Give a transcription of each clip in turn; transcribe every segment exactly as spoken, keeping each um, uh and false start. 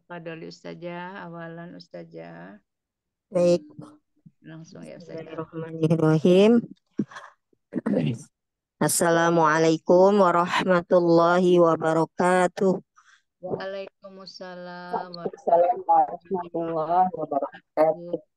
Tafadholi Ustazah, awalan Ustazah. Baik, Langsung ya Ustazah. Bismillahirrahmanirrahim. Assalamualaikum warahmatullahi wabarakatuh. Waalaikumsalam warahmatullahi Warahmatullahi wabarakatuh. wabarakatuh.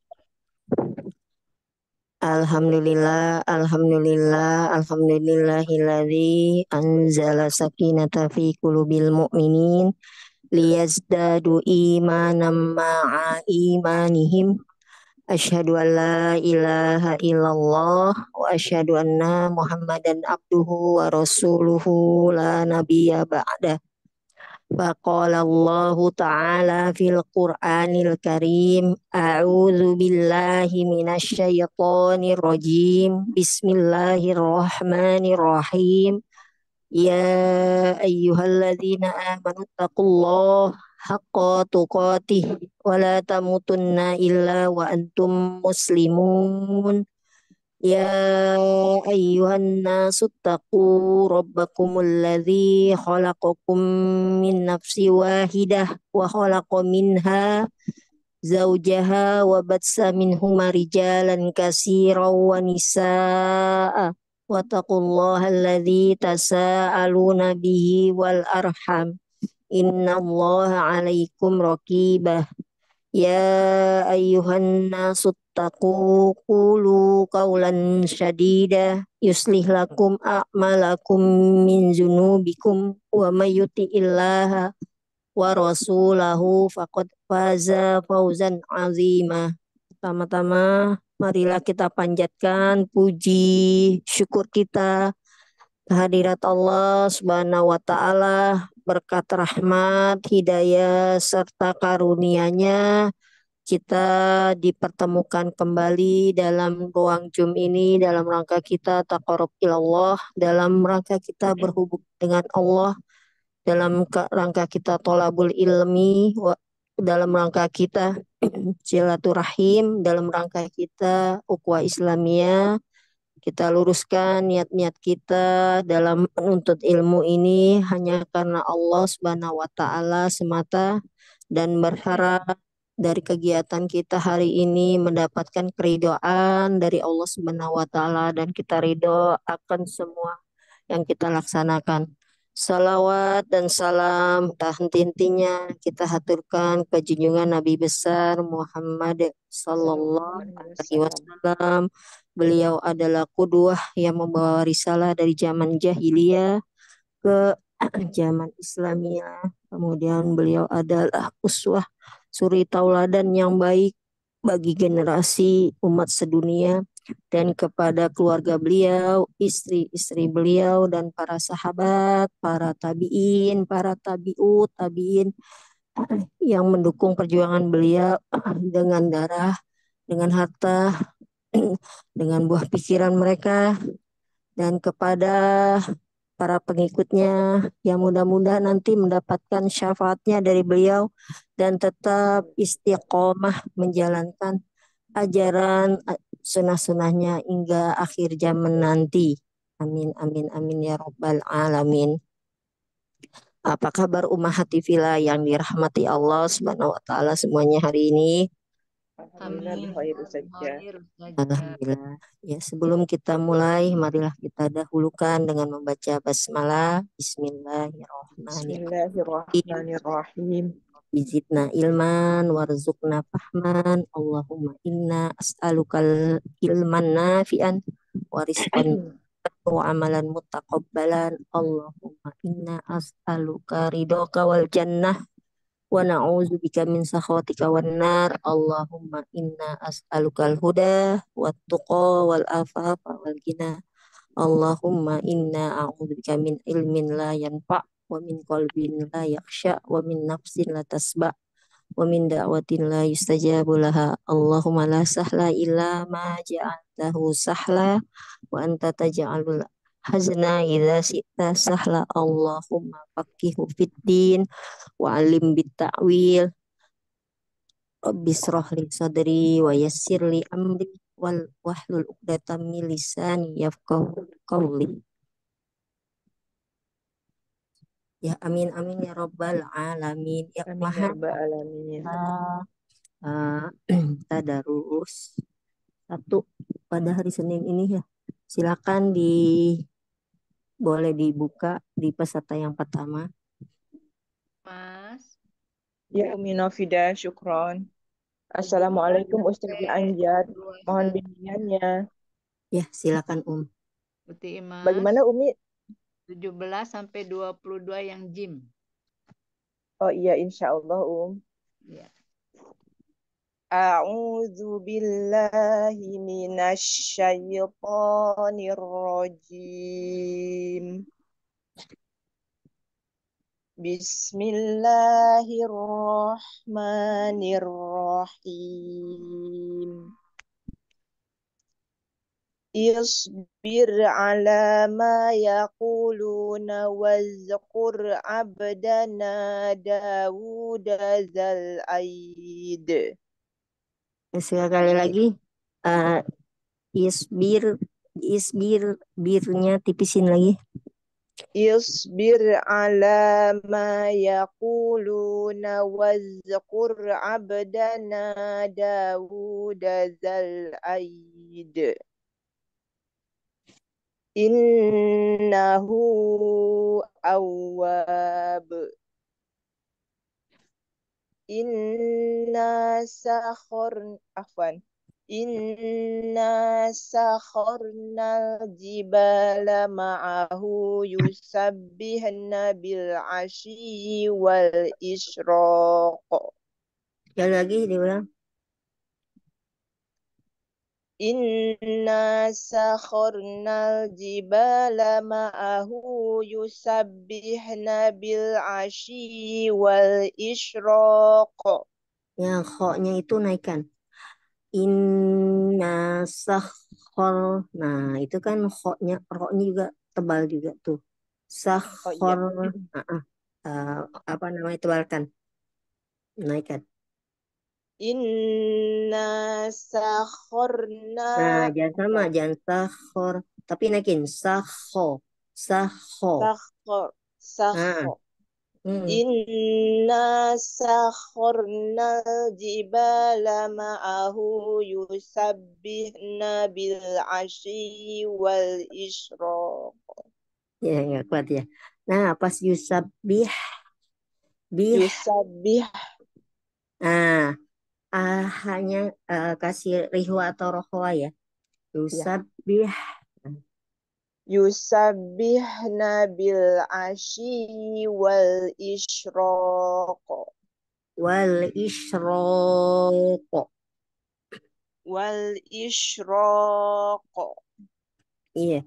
Alhamdulillah, alhamdulillah, alhamdulillahilladzi anzala sakinata fi qulubil mu'minin liyazdadu imanan ma'a imanihim. Asyhadu an la ilaha illallah wa asyhadu anna Muhammadan abduhu wa rasuluhu la nabiyya ba'da. Faqala Allah ta'ala fil Qur'anil Karim, a'udzu billahi minasy syaithanir rajim. Bismillahirrahmanirrahim. Ya ayyuhalladzina amanu taqullaha haqqa tuqatih wa la tamutunna illa wa antum muslimun. Ya ayyuhan nasu taqu rabbakumul ladzi khalaqakum min nafsi wahidah wa khalaqa minha zaujaha wa batsa minhuma rijalan katsiran wa nisaa wa taqullaha alladzi tasaaluna bihi wal arham innallaha 'alaikum raqibah. Ya ayyuhan nasu taqu qulu qawlan syadida yuslih lakum a'malakum min zunubikum wa may yuti'illaha wa rasulahu faqad faza fawzan azima. Pertama-tama marilah kita panjatkan puji syukur kita kehadirat Allah Subhanahu wa taala, berkat rahmat, hidayah serta karunia-Nya kita dipertemukan kembali dalam ruang Zoom ini dalam rangka kita taqarrub ilallah, dalam rangka kita berhubung dengan Allah, dalam rangka kita tolabul ilmi, dalam rangka kita silaturahim, dalam rangka kita ukhuwah Islamiyah. Kita luruskan niat-niat kita dalam menuntut ilmu ini hanya karena Allah Subhanahu wa taala semata, dan berharap dari kegiatan kita hari ini mendapatkan keridhaan dari Allah Subhanahu wa taala dan kita ridho akan semua yang kita laksanakan. Salawat dan salam tak henti-hentinya kita haturkan ke junjungan Nabi besar Muhammad sallallahu alaihi wasallam. Beliau adalah qudwah yang membawa risalah dari zaman jahiliyah ke zaman Islamiyah. Kemudian beliau adalah uswah, suri tauladan yang baik bagi generasi umat sedunia, dan kepada keluarga beliau, istri-istri beliau, dan para sahabat, para tabi'in, para tabi'ut, tabi'in yang mendukung perjuangan beliau dengan darah, dengan harta, dengan buah pikiran mereka, dan kepada para pengikutnya yang mudah-mudahan nanti mendapatkan syafaatnya dari beliau dan tetap istiqomah menjalankan ajaran sunnah-sunnahnya hingga akhir zaman nanti. Amin, amin, amin ya rabbal alamin. Apa kabar ummahat fillah yang dirahmati Allah Subhanahu wa taala semuanya hari ini? Alhamdulillah bikhair Ustazah. Alhamdulillah. Ya, sebelum kita mulai, marilah kita dahulukan dengan membaca basmalah. Bismillahirrahmanirrahim. Bismillahirrahmanirrahim. Bizidna ilman warzuqna fahman. Allahumma inna as'alukal ilman nafi'an wa rizqan wa amalan mutaqabbalan. Allahumma inna as'aluka ridhoka wal jannah wa na'udzubika min sakhatika wan nar. Allahumma inna as'alukal huda wat tuqa wal afafa wal ghina. Allahumma inna a'udzubika min ilmin la yanfa' wa min qalbin la yakhsha wa min nafsin la tasba' wa min da'watin la yustajabu laha. Allahumma la sahla illa ma ja'altahu sahla wa anta taj'alul hazna idza syi'ta sahla. Allahumma faqihu fid din wa alim bit ta'wil. Rabbi shrah li sadri wa yassir li amri wal wahlul 'uqdatam min lisani yafqahu qawli. Ya amin amin ya robbal alamin. Ya Amin ya maha rabbal alamin. uh, tadarus satu pada hari Senin ini ya. Silakan di boleh dibuka di peserta yang pertama. Mas, Ya Umi Nofida, syukron. tujuh belas Assalamualaikum sampai Ustazah Anjar. dua puluh Mohon satu bimbingannya. Ya silakan Um. Putih Imas, Bagaimana Umi? tujuh belas sampai dua puluh dua yang gym. Oh iya, insya Allah Um. Ya. A'udzu billahi minasyaitonir rajim. Bismillahirrahmanirrahim. Isbir ala ma yaquluna wazkur abdana Dawud zal aid. Sekali lagi uh, isbir isbir birnya tipisin lagi. Isbir ala ma yaquluna wazkur abdana Dawud zal aid. Innahu awwab. Inna sakhor afwan. Inna sakharnal jibala ma'ahu yusabbihna bil ashi wal isyraq. Sekali lagi diulang. Inna sakharnal jibala ma'ahu yusabbihna bil ashi wal isyraq. Yang kho-nya itu naikkan. Inna sakhor. Nah, itu kan kho-nya, ro-nya juga tebal juga tuh. Oh iya. Sakhor. Ah, ah. Uh, apa namanya tebalkan. Naikkan. Inna sakharna Nah, jangan sama, afwan. jangan sakhor. Tapi naikin. Sakho. Sakho. Sakhor. Nah, Sakhor. hmm. Inna sakharna jibala ma'ahu yusabbihna bil ashi wal isyraq. Ya, nggak kuat ya. Nah, pas yusabih, bih. Yusabbih. Nah, ah, hanya eh, kasih rihu atau rohwa ya. Ya. Yusabih. Yusabbihna bil ashi wal isyraq. Wal isyroko. Wal isyraq. Iya.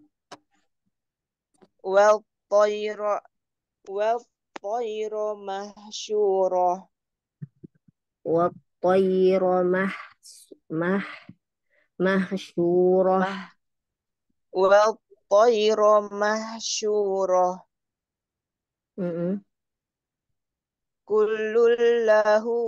Wal tayra wal tayra mahsyurah. Wa tayro mah mah mahsyurah. Mah wal tayra mahsyurah. Mm-mm. Kullun lahu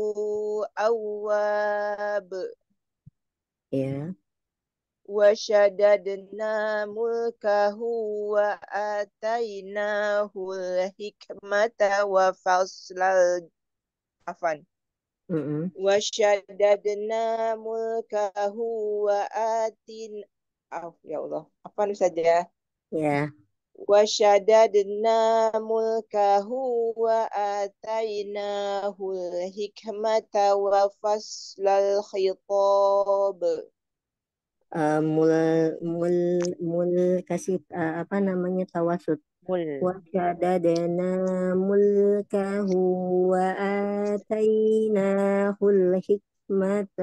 awwab. Ya. Wa syadadna mulkahu wa atainahu hikmata wa faslal afan. Mm-mm. Wa syadadna mulkahu wa atin oh, ya Allah. Apa saja? Ya. Wa syadadna mulkahu wa atainahu hikmata wa faslal khitab. Eh, mul mul mul kasih eh, apa namanya tawasud. Mul Wa syadadana mulkahu wa atainahul hikmata.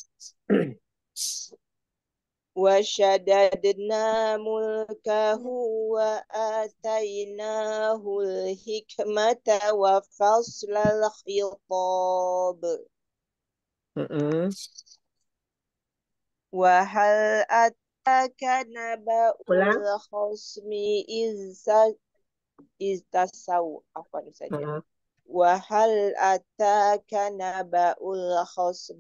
wa syadadna mulkahu wa atainahu hikmata wa faslal khitab. Mm-mm. Wa hal ataka naba'ul Ulang. khasmi izza istasaw apa itu saja. Mm-mm. Wa hal ataka naba'ul khasm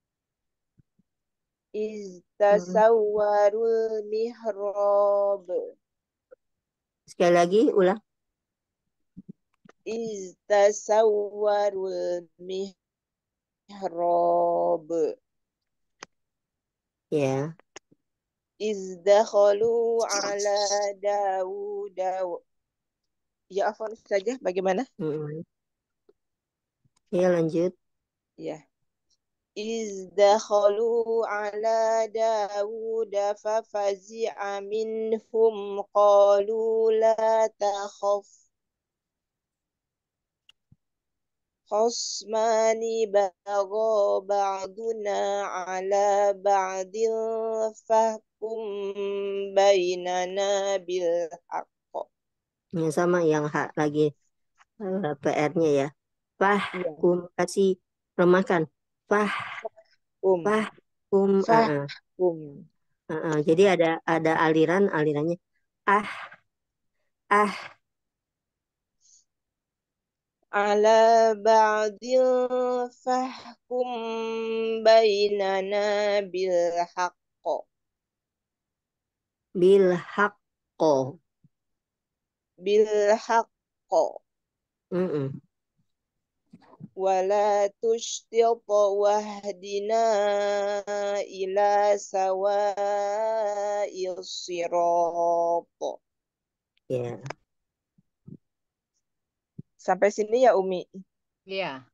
Mm. istasawwarul mihrab. Sekali lagi ulang. iz tasawwarul mihrab Ya. iz dakhalu ala Dawud. Ya, afwan saja. Bagaimana? Mm-mm. Ya, lanjut. Ya. Iz dakhalu ala Dawud fafazi'a minhum qalu la takhaf khasmani bagha ba'duna ala ba'din fahkum bainana bil haqq. Yang sama yang hak lagi eh, P R-nya ya. Iya. Fahkum kasih remakan. Fah Um. fahkum. ah, ah, Fahkum. ah, ah. Jadi ada ada aliran alirannya. Ah ah Ala ba'din fahkum bainana bil haqq. bil haqqo. Bil haqq. Mm-mm. Wala tushtit wahdina ila sawa'i sirat. Ya. Sampai sini ya Umi. Iya.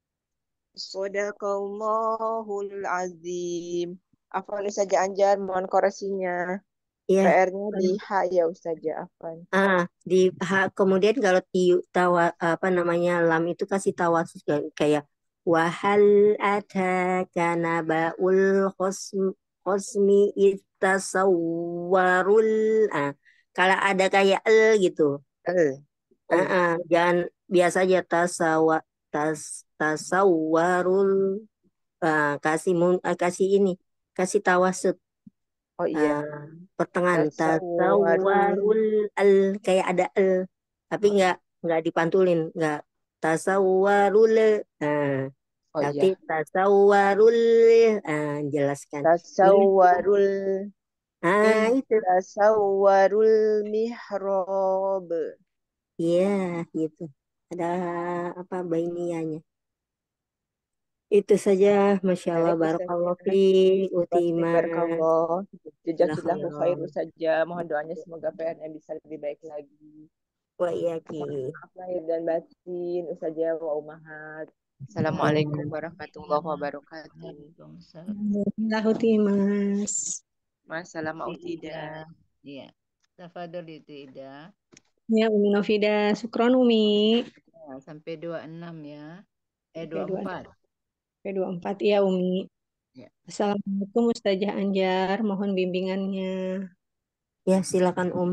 Shadaqallahul azim. Afwan saja Anjar, mohon koreksinya. Iya. P R-nya di H ya Ustazah Afwan. Ah, di ha- kemudian kalau ti tawa apa namanya lam itu kasih tawasus kayak kayak wahal ada kana baul khosm khosmi itasawwarul ah kalau ada kayak el gitu. El. Ah, El. ah, jangan biasa aja tasawa tas tasawwarul ah, kasih mun, ah, kasih ini kasih tawasud. Oh iya. Ah, pertengahan Tasawwarul. tasawwarul al kayak ada el tapi Oh, nggak nggak dipantulin nggak tasawwarul nah oh nanti iya. tasawwarul ah, jelaskan ini Tasawwarul ah ih itu tasawwarul mihrab. iya gitu ada apa bainianya itu saja Masya Allah Baik barakallahu Ustazah. fiik Baik, utiman barakallah. jazakallah Jazakillahu khair khairan Ustazah. Mohon doanya semoga P R-nya bisa lebih baik lagi. wa iyaki Mohon maaf lahir dan batin Ustazah wa umahat. Assalamualaikum ya warahmatullahi wabarakatuh. Waalaikumsalam. Alhamdulillah, Uti, Mas. Masalah mau tidak. Tidak. Iya. Tafadhol itu Ida. Ya, Umi Novida. Sukron, Umi. Ya, sampai dua puluh enam ya. Eh, P dua dua puluh empat. P dua puluh empat ya, Umi. Ya. Assalamualaikum Ustazah Anjar. Mohon bimbingannya. ya silakan Om.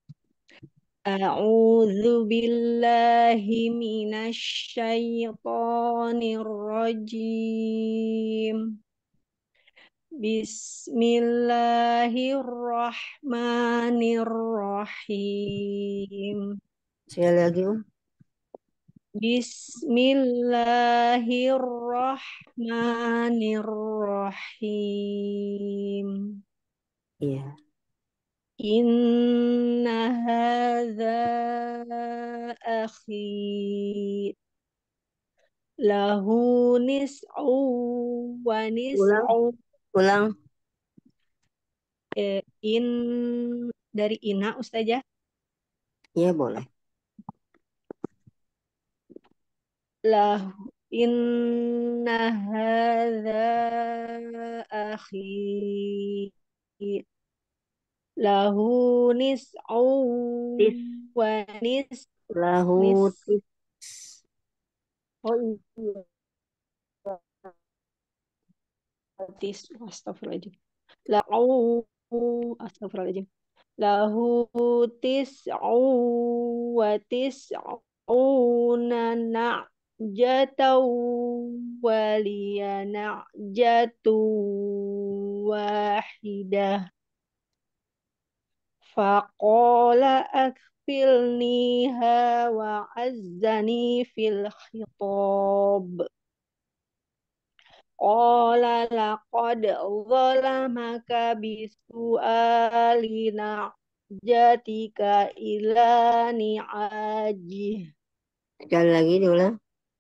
A'udzu billahi minasy syaithanir rajim. Bismillahirrahmanirrahim. Sekali lagi Om. Bismillahirrahmanirrahim. Iya. Inna hadza akhi lahu nis'u wa Ulang, nis'u ulang. eh, in dari ina Ustazah Ya boleh. lahu inna hadza akhi lahu nis'u Tis, wa nis lahu nis tis. oh iya tis astagfirullahaladzim lahu astagfirullahaladzim lahu tis'u wa tis'una na'jatau wa liya na'jatu wahidah faqala akfilniha wa azzani fil khitab qala laqad zalamaka bisu'ali na'jatika ila ni'ajih Sekali lagi diulang.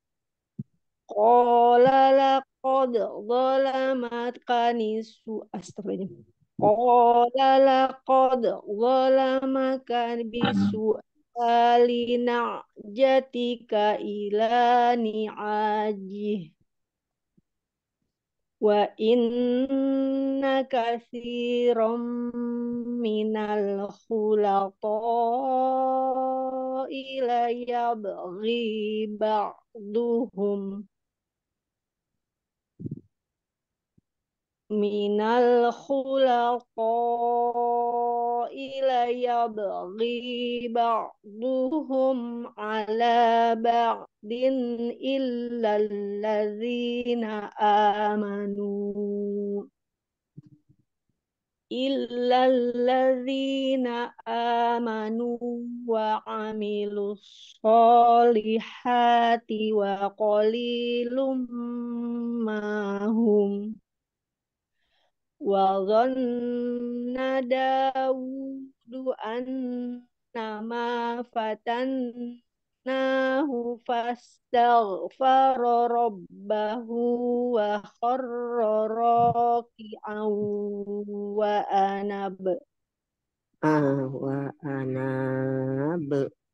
Qala laqad zalamatka nisu astagfirullah. Qala laqad zalamaka bisu jatika ila ni'ajih wa inna katsiran minal khulata'i la yabghi ba'duhum minal khulata'i la yabghi ba'duhum ala ba'din illa allazina amanu illa allazina amanu wa amilus solihati wa qalilum mahum wa dhanna Dawudu annama fatannahu fastaghfara rabbahu wa kharra raki'an wa anab Ah, wa anab.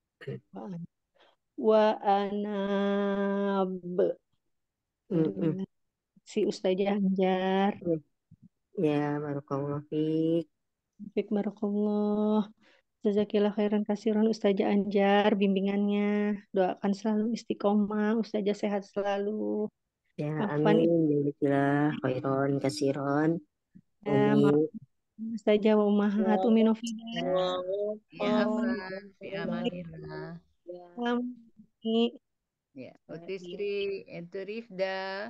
wa anab. Mm-mm. Si Ustazah Anjar. Ya, barakallahu fiik. Fik barakallah. Jazakillah khairan kasiran Ustazah Anjar bimbingannya. Doakan selalu istiqomah, Ustazah sehat selalu. Ya, Afwan amin. Jazakillah khairan kasiran. ya, Umi. maaf Ustazah wa umahat Umi Novida. Ya, ya apa? Fi amanillah. Selamat Ya, Uti Sri, itu Rifda.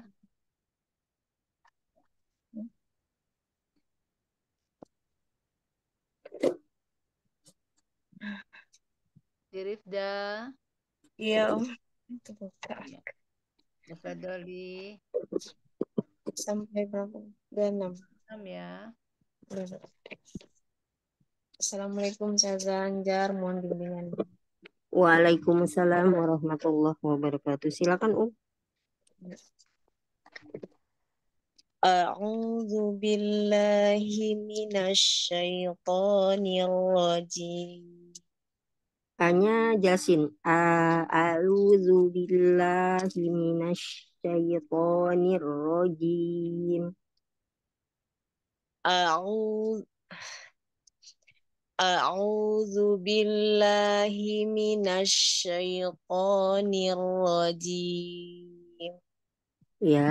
Si Rifda. Iya, Om. Itu buka. Ya. Tafadholi. Sampai berapa? Udah enam. Enam ya. Udah. Assalamualaikum Ustazah Anjar, mohon bimbingan. Waalaikumsalam warahmatullahi wabarakatuh. Silakan, Um. A'udzu billahi minasy syaithanir rajim. Hanya jelasin. A'udzu billahi minasy syaithanir rajim. A'udzu A'udzu billahi minasy syaithanir rajim. Ya.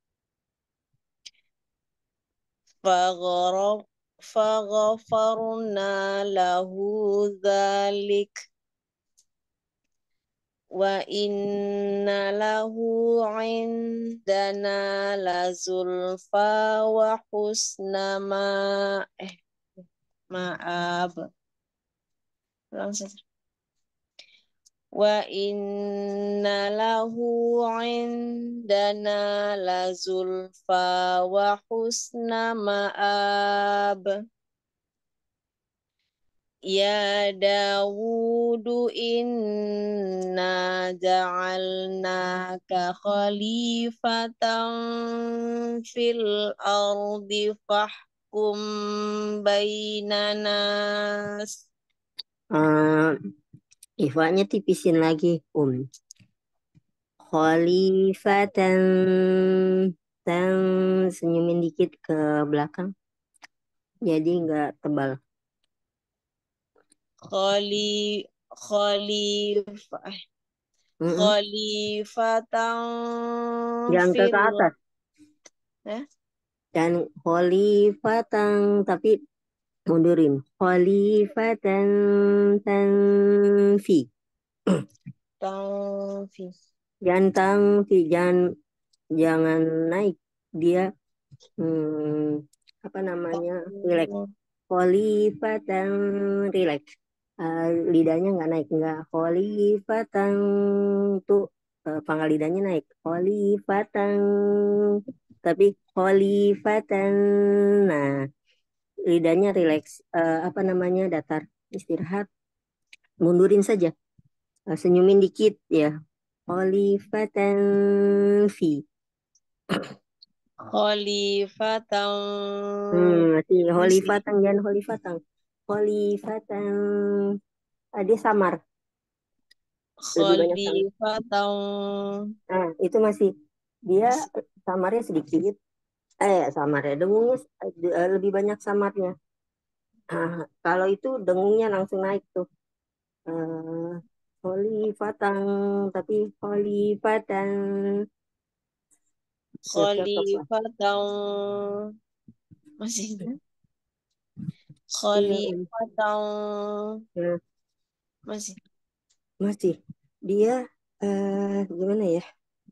Faghara Faghafarna lahu dzalik wa inna lahu indana lazulfa wa husna ma eh maaf langsung wa inna lahu indana lazulfa wa husna ma'ab. Ya Dawudu inna ja'alnaka khalifatan fil ardi fahkum bainanas. Uh, Ifanya tipisin lagi, Um. Khalifatan. Tan senyumin dikit ke belakang. Jadi nggak tebal. Khali khalifah Mm-mm. khalifatan Jangan ke fil atas. eh? Dan khalifatan tapi mundurin. Khalifatan tanfi. Tanfi. Jangan tanfi, jangan jangan naik. Dia hmm, apa namanya? Relax. Khalifatan relax. Uh, lidahnya nggak naik, nggak khalifatan tuh uh, pangkal lidahnya naik. Khalifatan tapi khalifatan. Nah, lidahnya relax, uh, apa namanya, datar, istirahat, mundurin saja, uh, senyumin dikit ya, khalifatan fi. Khalifatan Hmm, masih Masih. khalifatan jangan khalifatan. Khalifatan. Ah, dia samar, lebih banyak samar. Khalifatan Nah, itu masih dia samarnya sedikit. Eh, samarnya dengungnya eh, lebih banyak samarnya. Nah, kalau itu dengungnya langsung naik tuh. Eh, khalifatan, tapi khalifatan ya cocok lah. Khalifatan Masih. Iya, Khalifatan nah, Masih. masih dia eh, gimana ya?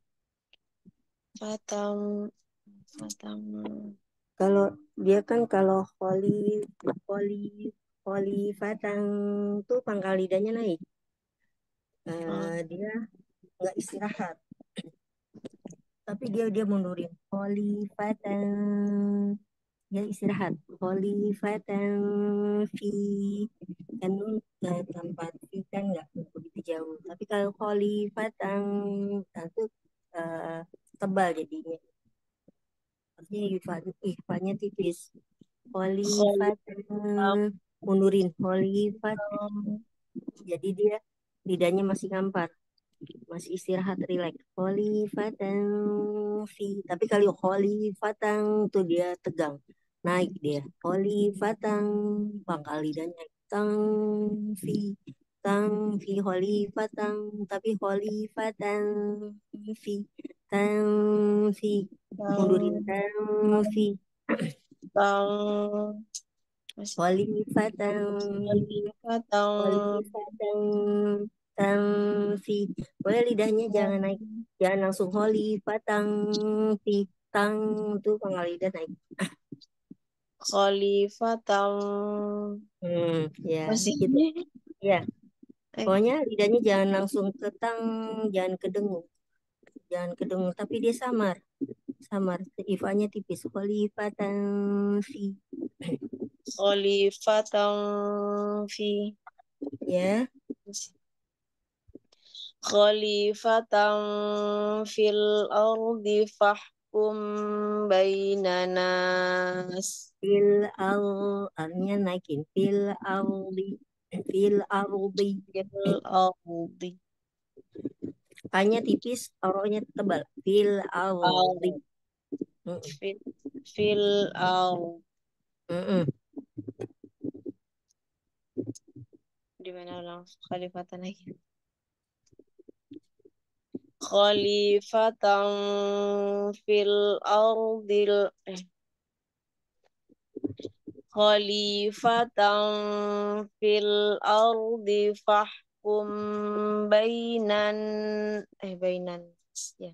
Fatam Fatam Kalau dia kan kalau kholi kholi khalifatan tuh pangkal lidahnya naik. Eh, dia nggak istirahat, tapi dia dia mundurin khalifatan, dia istirahat khalifatan fi kan nun eh, tempat fi kan nggak begitu jauh, tapi kalau khalifatan itu eh, tebal jadinya, artinya ikhfa- ikhfanya tipis. Khalifatan mundurin khalifat, jadi dia lidahnya masih ngampar, masih istirahat rileks. Khalifatan fi, tapi kalau khalifatan tuh dia tegang, naik dia. Khalifatan pangkal lidahnya naik. Tang fi, tang fi khalifatan, tapi khalifatan fi, tang fi mundurin tang fi Tang Masih. khalifatan Khalifatan khalifatan tang fi, boleh lidahnya jangan naik, jangan langsung khalifatan fi, tang tuh pangkal lidah naik. Khalifatan Hmm, ya Masih. gitu ya, Eh, pokoknya lidahnya jangan langsung ke tang, jangan ke dengung, jangan ke dengung, tapi dia samar, samar ifanya tipis. Khalifatan fi Khalifatan Fi ya. Masih. Khalifatan fil ardi fahkum bainanas Fil al, artinya naikin fil ardi, fil ardi fil ardi hanya tipis, orohnya tebal. Fil ardi. al Mm-mm. fil fil ardi Mm-mm. di mana ulang khalifatan lagi khalifatan fil ardil eh khalifatan fil ardi fahkum bainan eh bainan ya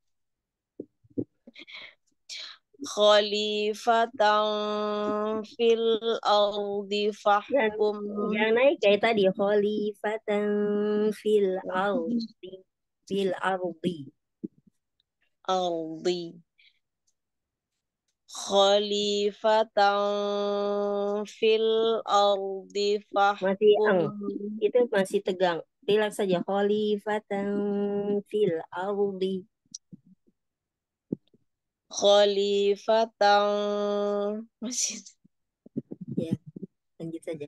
khalifatan fil ardi Jangan, fahkum jangan naik kayak tadi. Khalifatan fil ardi. Fil ardi. ardi khalifatan fil ardi Masih fahkum eng. Itu masih tegang. Relax saja. Khalifatan fil ardi. khalifatan masih Ya, lanjut saja.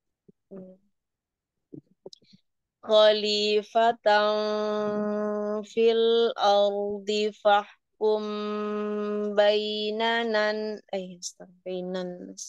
khalifatan fil ardi fahkum bainanan eh stop bainan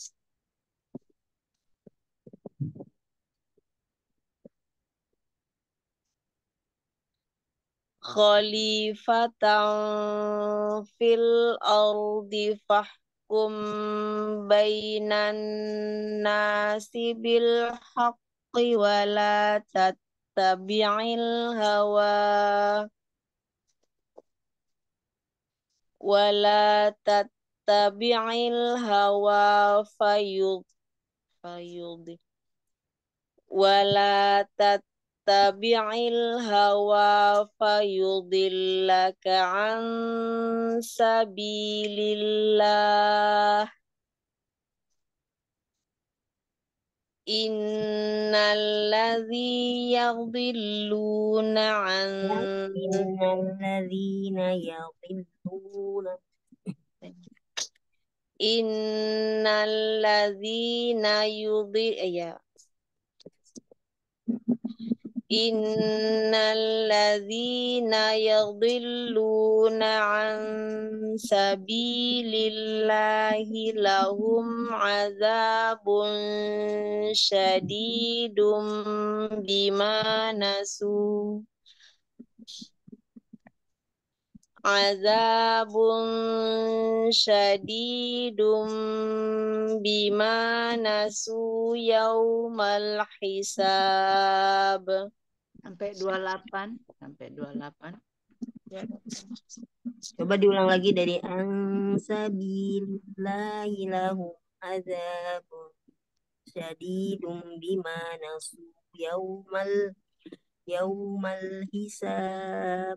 khalifatan fil ardi fahkum bainan nasi bil haqqi wala tattabi'il hawa wala tattabi'il hawa fayud fayud wala tattabi'il hawa fayudillaka an sabilillah Innalladzi yadhilluna an Innalladzina yadhilluna Innalladzina yudhi ya Innalladzina yadhilluna an sabilillahi lahum azabun syadidum bima nasu azabun syadidum bima nasu yaumal hisab. Sampai dua puluh delapan. Sampai dua puluh delapan. Coba diulang lagi dari ansabilillahi lahum azabun syadidum bima nasu yaumal yaumal hisab.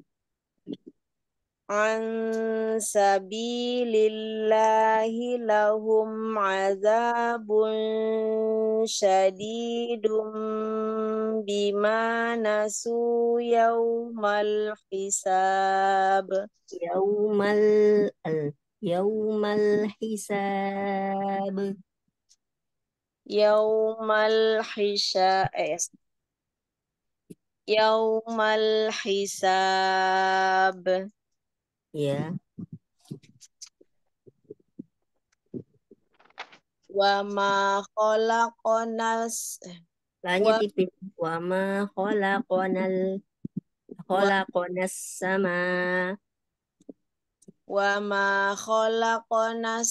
An sabilillahi lahum azabun syadidum bima nasu yaumal hisab. Yaumal al yaumal hisab. Yaumal hisab eh, Yaumal hisab. Ya, Wa ma khalaqanas lahannya wa tipis. Wa ma khalaqonal wa khalaqonas sama wa ma khalaqanas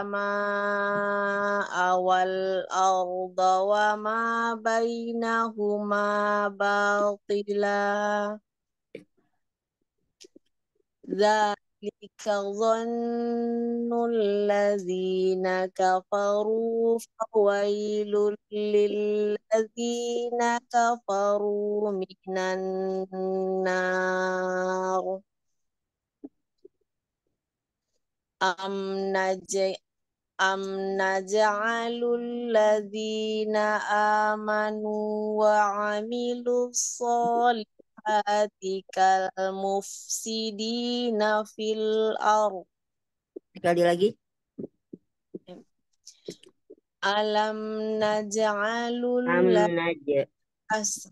samaa wal arda wa ma bainahuma batila. Dzalika dhannul ladzina kafaru fawailul lilladzina kafaru minan nar. Am najai am naj'alul ladzina amanu wa 'amilus sholihati kal mufsidina fil ardh. sekali lagi. Alam naj'alul Am naja las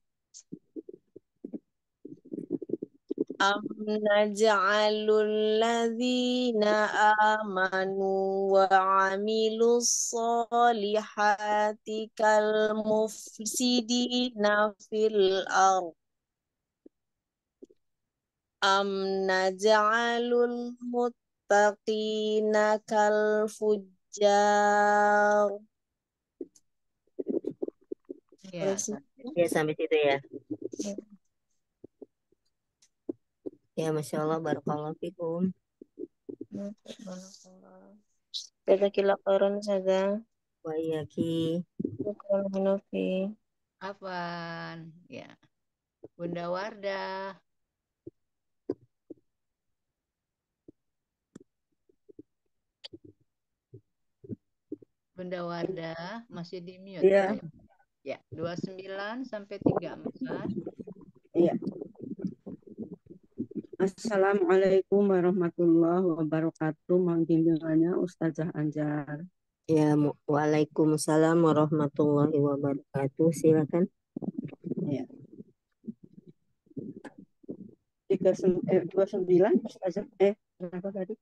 am naj'alul ladzina amanu wa 'amilus sholihati kal mufsidina fil ardh. Am naj'alul muttaqina kal fujjar. Ya, Terus sampai ya situ. sampai situ ya. Ya, Masya Allah, barakallahu fikum. Jazakillah khairan saja. Wa iyaki. Syukran Hanafi. Afwan. Ya. Bunda Wardah. Bunda Wardah masih di mute. Iya, Ayo. Ya, dua puluh sembilan sampai tiga puluh empat. iya. Assalamualaikum warahmatullahi wabarakatuh. Mohon bimbingannya Ustazah Anjar. Ya, mu- Waalaikumsalam warahmatullahi wabarakatuh. Silakan. Iya. Tiga sem- eh, dua puluh sembilan Ustazah. Eh, berapa tadi?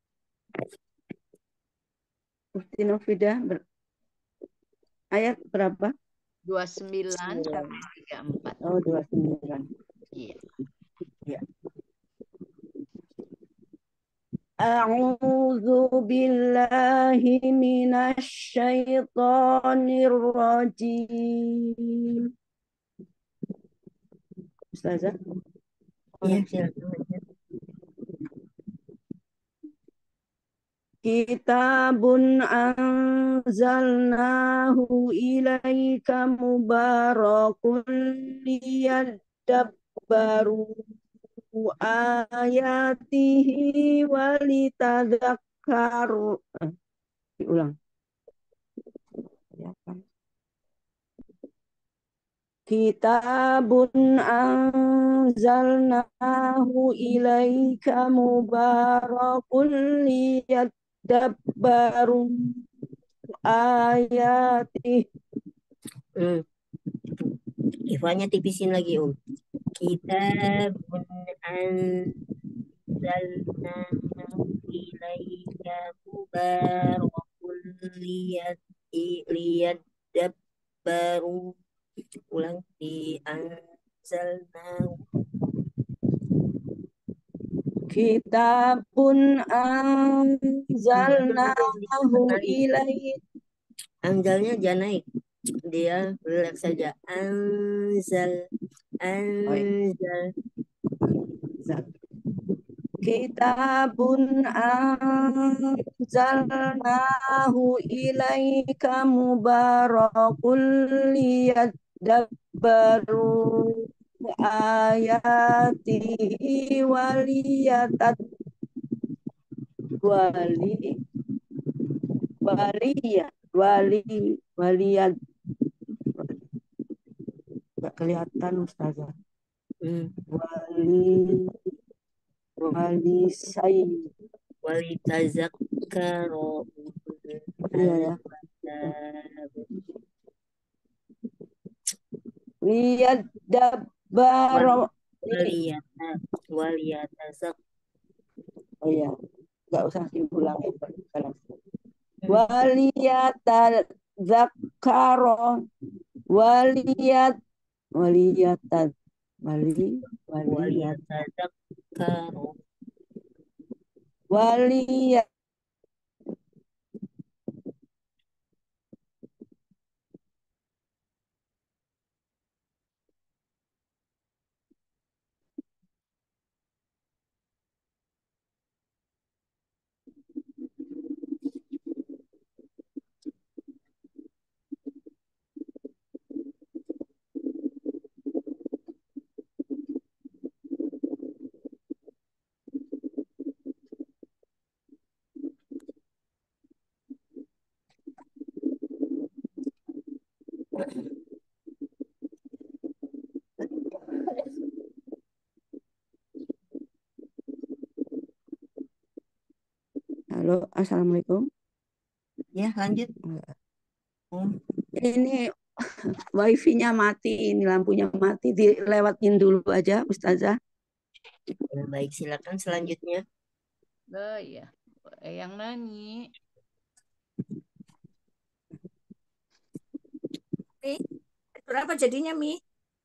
Ukti Novidah ber- ayat berapa? dua puluh sembilan sampai tiga puluh empat. Oh, dua puluh sembilan. Iya. Iya. A'udzu billahi minasy syaithanir rajim. Ustazah. Ya, silakan. Kitabun anzalnahu ilaika mubarakun liyadabbaru ayatihi walitadhakkaru. Eh, diulang. Ya kan? Kitabun anzalnahu ilaika mubarakun liyadabbaru ayatih. Hmm. Ifanya tipisin lagi Om. Kitabun anzalnahu ilaika mubarakun liyad liyadabbaru. Ulang di anzalnahu. Kitabun anzalnahu ilaika. Anzalnya jangan naik, dia relax saja. Anzal, anzal. Kitabun anzalnahu ilaika mubarakun liyadabbaru ayatihi waliyatat wali waliyat wali waliyat nggak kelihatan Ustazah. Hmm. Wali wali say Wali tazakkaro. iya ya. Lihat dabbaro Waliyata waliyata zak. oh iya nggak usah diulangi waliyata zakaro waliyat waliyata wali waliyat Waliyata zakkaro. waliyat halo assalamualaikum Ya lanjut. Om. ini wifi-nya mati ini lampunya mati dilewatin dulu aja Ustazah. Ya, baik silakan selanjutnya. Oh iya, yang nyanyi. Mi, berapa jadinya Mi?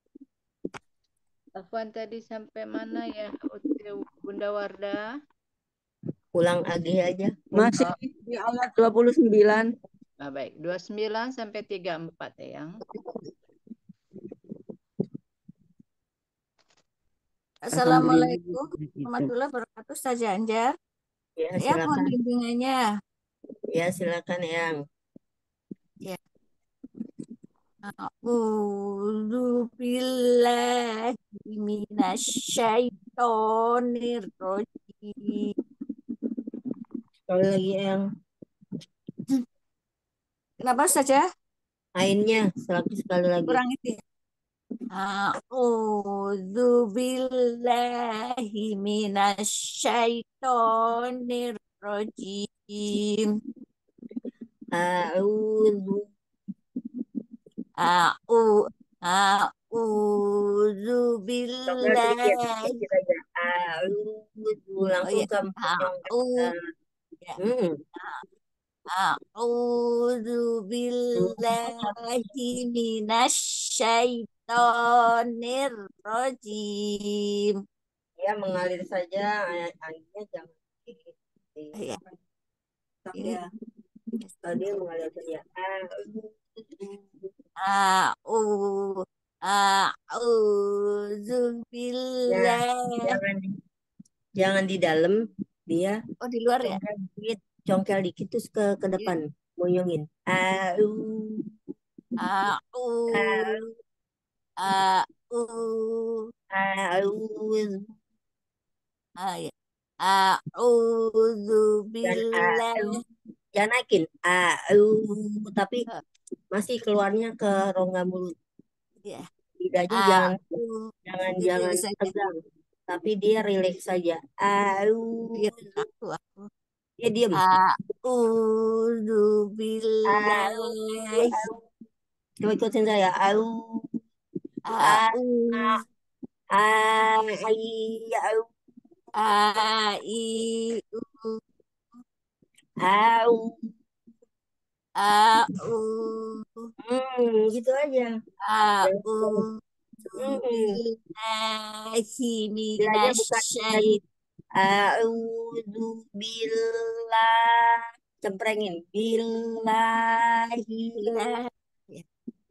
Afwan tadi sampai mana ya Bunda Wardah? Ulang lagi aja. Masih Oh. di ayat dua puluh sembilan. Nah, baik, dua puluh sembilan sampai tiga puluh empat ya, yang. Assalamualaikum warahmatullahi wabarakatuh, Ustazah Anjar. Ya Ya, mohon silakan. bimbingannya. Ya silakan yang. Ya. A'udzu billahi minasyaitonir rajim. Sekali lagi yang. Kenapa Ustazah? Ainnya sekali sekali lagi. Kurang itu. A'udzu billahi minasyaitonir rajim. A'udzu A'u A'udzu Coba sedikit, billahi. sedikit aja. A'udzu Oh langsung ya, kamu A'u ya. Hmm. A'udzu billahi minasyaitonir rajim. Ya mengalir saja airnya jangan di, di Ya, stop ini ya. Tadi mengalir saja. A'u A'udzu Ya, billahi. jangan di, jangan di dalam dia. Oh, di luar ya? Congkel dikit, congkel dikit terus ke ke depan. Moyongin. A'u A'u A'u A'udzu Ay- A'udzu dan billahi. a'u jangan naikin a'u tapi masih keluarnya ke rongga mulut. Ya. lidahnya jangan Au. jangan Gitu jangan saja. tegang, tapi dia rileks saja. Au, Biar aku aku. dia diam. A'udzu Au, billahi. au. Coba ikutin saya. Au, a, A'udzu. a, ai, au, A I U. au. Au. Hmm, gitu aja. Jangan- A'udzu Hmm, billahi bilanya bukan tadi. minasyaitonir A'udzu billah. Cemprengin. Billahi. rajim.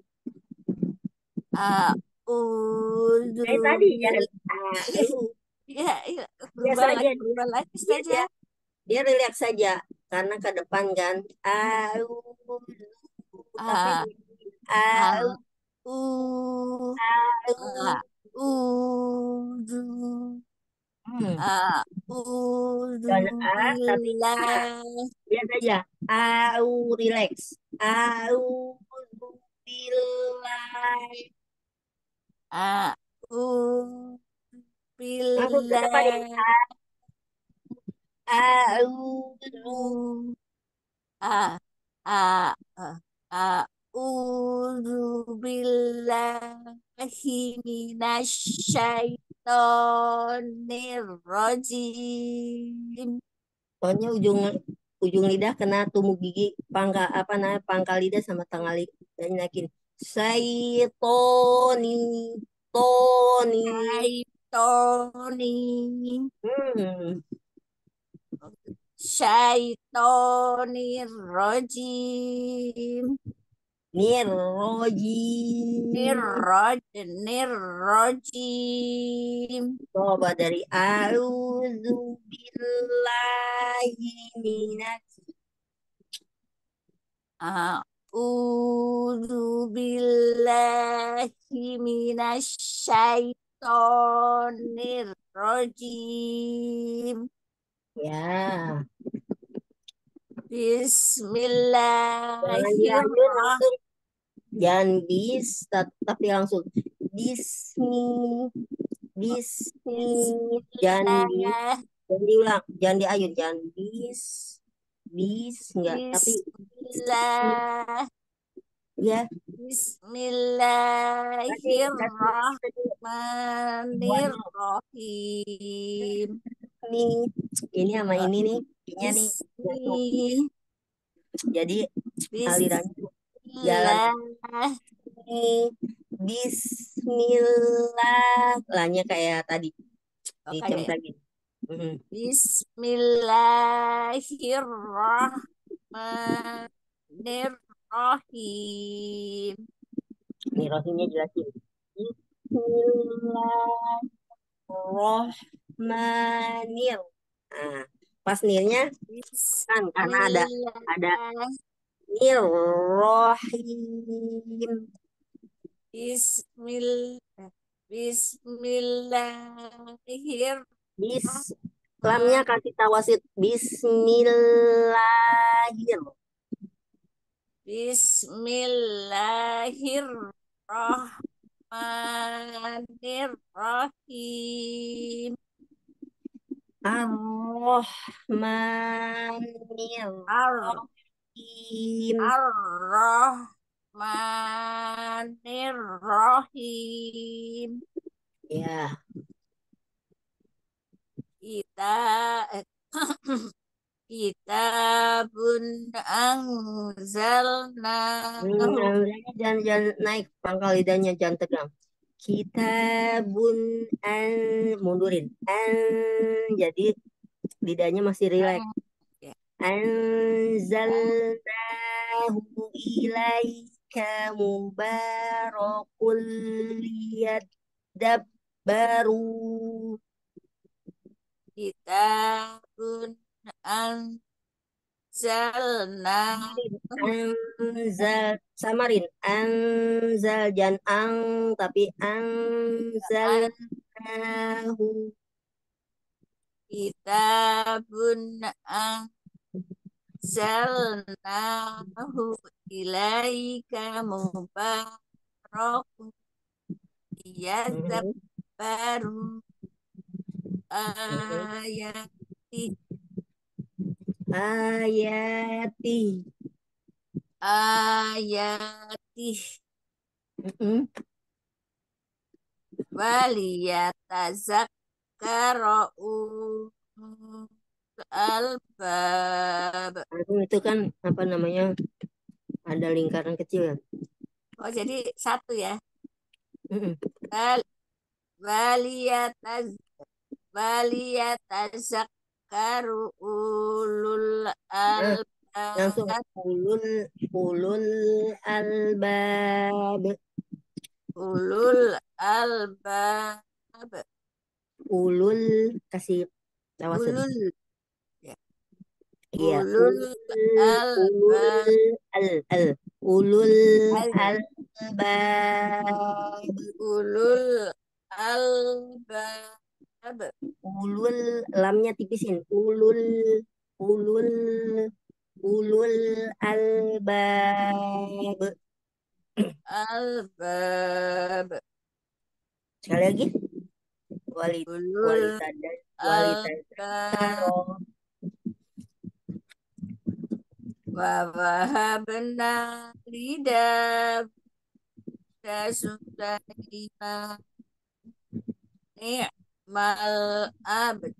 A'udzu Kayak tadi kan. billahi. Au. Ya, ya, Biasa berubah aja. lagi, berubah lagi Dia, saja. dia, dia rileks saja. Karena ke depan kan. A'udzu. Tapi A au, A U au. A A'udzu Hmm. A'udzu Jangan a, tapi a. billahi. Biar saja. Au, relax. A'udzu billahi. A'udzu Langsung ke depan ini. billahi. A'udzu. A A A A'udzu billahi minasyaitonir rajim. Soalnya ujung ujung lidah kena tumbuh gigi pangkal apa namanya pangkal lidah sama tengah lidah dan yakin Saitoni Toni. Syaitoni Hmm. Syaitonir rajim. Nirrojim. Nirraj Nirrajim. Coba dari A'udzu billahi minas. A'udzu billahi minasyaitonir rajim. Ya, jangan diambil Bismillahirrahmanirrahim. langsung. Jangan bis, tat- tapi langsung bismi, bismi. Jangan di, Bismillah. jangan diulang, jangan diayun, jangan bis, bis enggak, tapi Bismillah. ya. Kasih, kasih, Bismillahirrahmanirrahim. nih, ini sama ini nih, ininya nih, nyatu. Bismillah. Jadi alirannya jalan ini, Bismillah, lahnya kayak tadi Oh, kayak ya. dicemplungin. Mhm. Bismillahirrahmanirrahim. Nih rohnya jelasin. Bismillahirrahmanirrahim. Nah, pas nirnya kan karena ada ada nirrohim. Bismillah. Bismillahirrahmanirrahim. Bis lamnya kasih tawasit Bismillahir. Bismillahirrahmanirrahim. Ar-Rahmanirrahim. Ar-Rahmanirrahim. Ya, Kita Kitabun anzalnahu. hmm, lidahnya jangan jangan naik pangkal lidahnya jangan tegang. Kitabun an mundurin an jadi lidahnya masih rileks. Ya. Anzalnahu ilaika mubarakul liyadabbaru. Kitabun anzalnahu. Anzal samarin anzal jangan ang tapi anzalnahu. Kitabun anzalnahu ilaika mubarakun Yazakbaru Mm-mm. ayati Ayati. ayati Mm-mm. waliyatazakkaru ulul albab. Aduh, itu kan apa namanya? Ada lingkaran kecil ya. Oh, jadi satu ya. Mm-mm. Wal waliyataz waliyatazakkaru ulul Nah, langsung albab. ulul ulul albab. Ulul albab. Ulul kasih tawasul. Ulul ya. Iya, Ulul ulul albab. al al ulul Al- albab. Ulul albab. Ulul lamnya tipisin. Ulul ulul ulul albab. Albab. Sekali lagi. Wali Ulul walitada walitada albab. Wa wahabna lidab Sulaiman ni'mal abd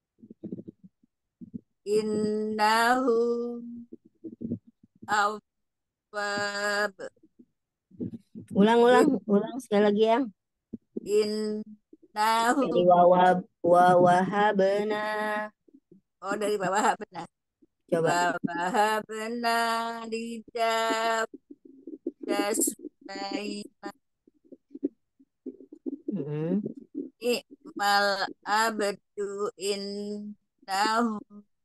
innahu awwab. Ulang-ulang, ulang sekali lagi yang Innahu. dari wawab wawahabna. Oh, dari bawah benar. Coba. Wahabna lidab Sulaiman Mm-mm. ni'mal abdu innahu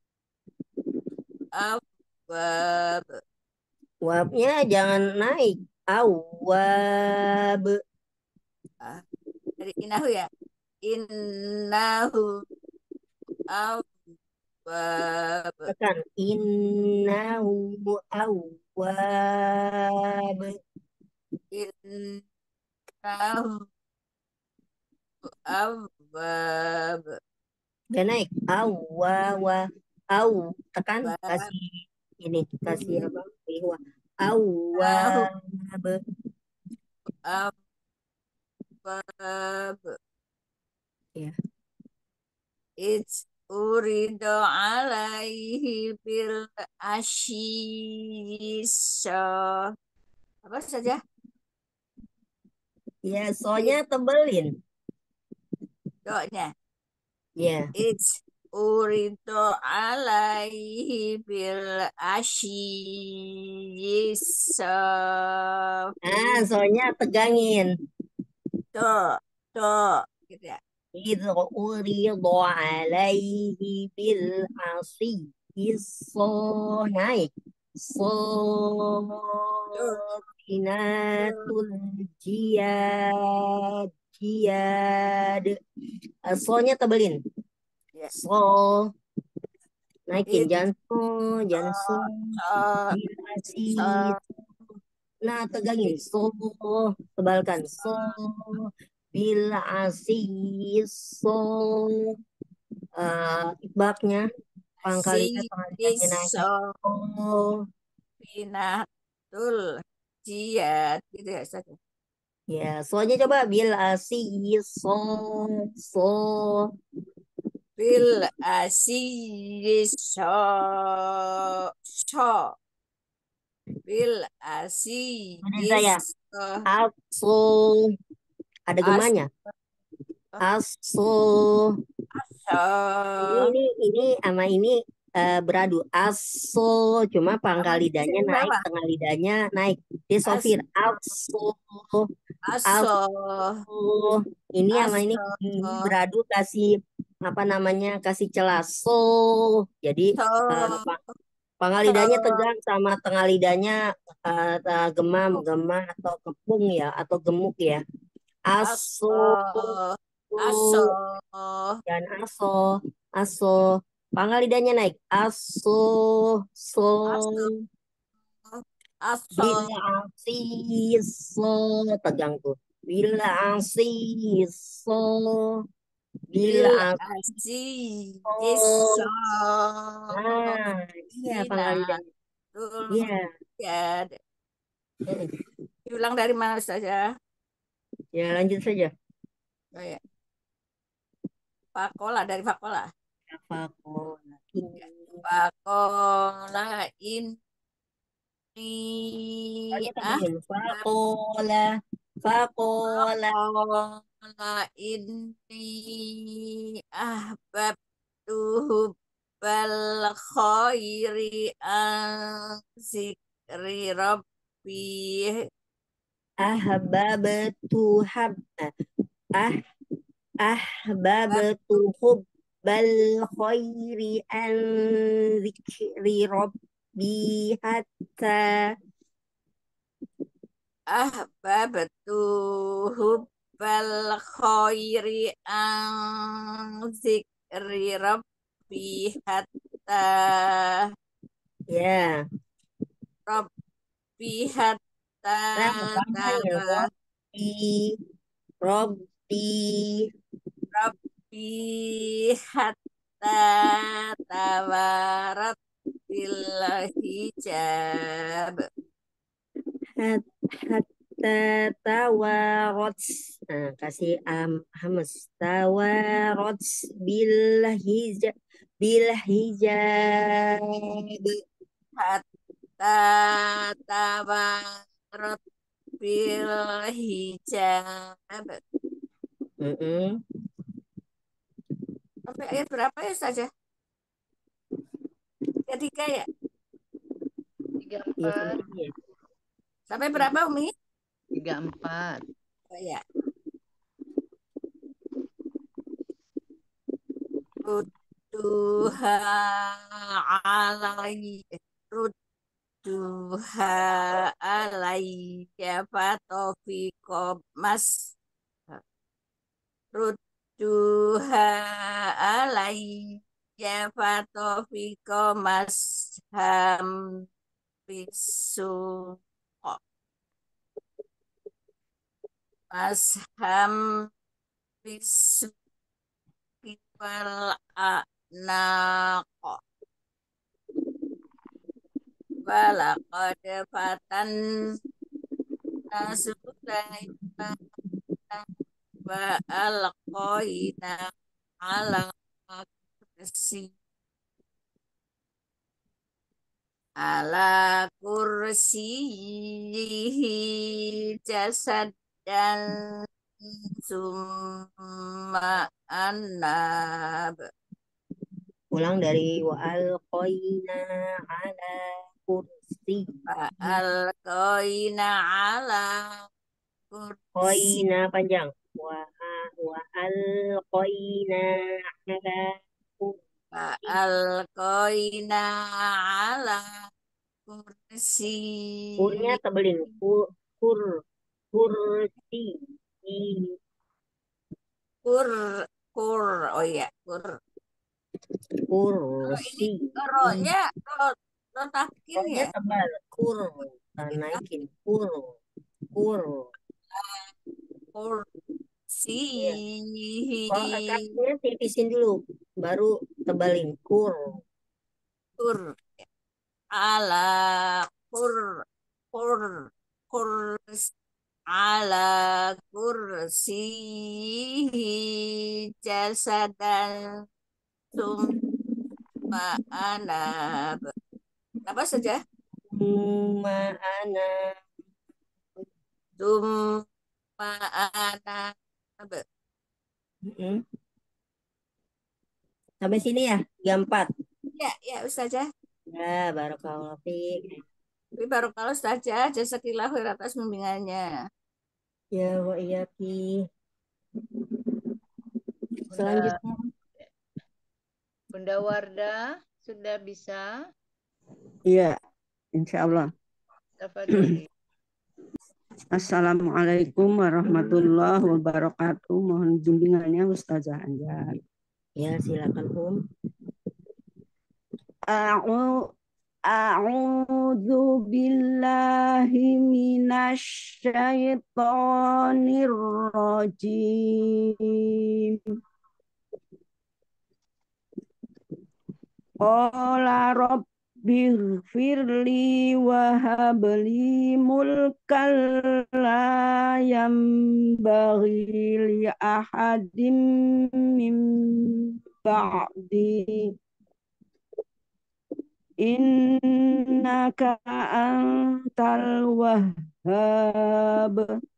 awwab. Wabnya jangan naik. Awab. Ah, dari innahu ya. Innahu awwab. Tekan. Innahu awwab. Innahu awwab. Gak naik. Awawa. Au. Tekan. Wa- Kasih ini. Kasih apa? Ihwa. Innahu Awab. awwab. Ya. It's urido alaihi bil asyisa. Apa saja? Ya, soalnya tebelin. Doanya. Ya. It's urido alaihi bil asyisa. Nah, soalnya tegangin. To, to, gitu ya. إذ عرض عليه بالعصي الصانع صافنات الجياد jiyad. Eh, So-nya tebelin. Ya. So. Naikin. It's Jangan so. Jangan so. so, Bilasi. so, Nah, tegangin. So. Tebalkan. So. Bil asis. So. Uh, ibaknya. Pangkalinya pengalihnya naik. so, So. finatul jiyad gitu ya Ustaz. Ya, soalnya coba bil asis. So. So. Bil asis so, so. Bil asis Ini saya. so, Aso. Ada as, gemanya. Aso. so. Ini ini sama ini eh, beradu. Aso. Cuma pangkal Sama lidahnya sini naik, bawah. tengah lidahnya naik. Dia As, sofir. Aso. aso, Aso. Ini sama ini, ini aso, beradu kasih apa namanya? Kasih celah. So. Jadi so, eh, pa- pangkal lidahnya so, tegang sama tengah lidahnya eh, eh, gemam, gemah atau kepung ya atau gemuk ya. aso, Aso. aso, Dan aso, aso, pangkal lidahnya naik. Aso, so, aso, aso, bil asis, so, tegang tuh. bil asiso bil bil asiso. asiso Nah, iya Pangalidan. inatul Iya. ya. Mm. Diulang dari mana saja? Ya lanjut saja. Oh ya, fakola dari fakola. Fakola ini. Fakola ini Tadi ah temenin. Fakola. Fakola. fakola ini ahbab tuh bal khairi an zikri rabbi Ahbabtu habba. Ah ahbabtu hubbal khairi an zikri rabbi hatta ahbab tuh bal khairi an zikri rabbi hatta ya. rabbi hatta Nah, makanya taba Robbi Robbi rabbi hatta tawarat bil hijab hat, hatta tawarot. Nah, kasih am hamas tawarot bil hijab bil hijab. hatta tawarat bil hijab Mm-mm. sampai ayat berapa ya saja? Ketiga ya? Tiga Iya sama empat. ini ya. Sampai berapa Umi? Tiga empat. Oh ya. Rudduha alai Rudduha alayya fatofiqo mas Rudduha alayya fatofiqo masham bisu masham bisu wal anaq walaqad fatan Sulaiman wa alqaina ala kursi ala kursiyihi jasad dan summa anab Ulang dari wa alqaina ala kursi. wa alqaina ala kursi Qaina panjang. Wa wa alqaina ala wa kursi. alqaina ala kursi Kurnya tebelin. Kur kur kursi. kur kur oh ya kur kalau ini Kursi. rohnya roh roh takin Rohnya ya tebal. Kur. Nah, naikin. Kur. Kur. kursi Iya. Kalau kasnya tipisin dulu. Baru tebalin. Kur. kur ala kur kur kur ala kursi jasadan summa anab apa saja Summa ana. summa anab Mm-mm. Sampai sini ya. Tiga empat. ya ya Ustazah. Ya, barakallahu fiik. Tapi baru kalau saja jazakillah khair atas bimbingannya. Ya, wa iyaki. Bunda, Selanjutnya. Bunda Wardah sudah bisa? Iya, insya Allah. Tafadholi. Assalamualaikum warahmatullahi wabarakatuh. Mohon bimbingannya Ustazah Anjar. Ya, silakan Um. A'u A'udzu billahi minasy syaithanir rajim. Qala rabbighfirli wa habli mulkan la yanbaghi li ahadin min ba'di. Innaka antal wahhab.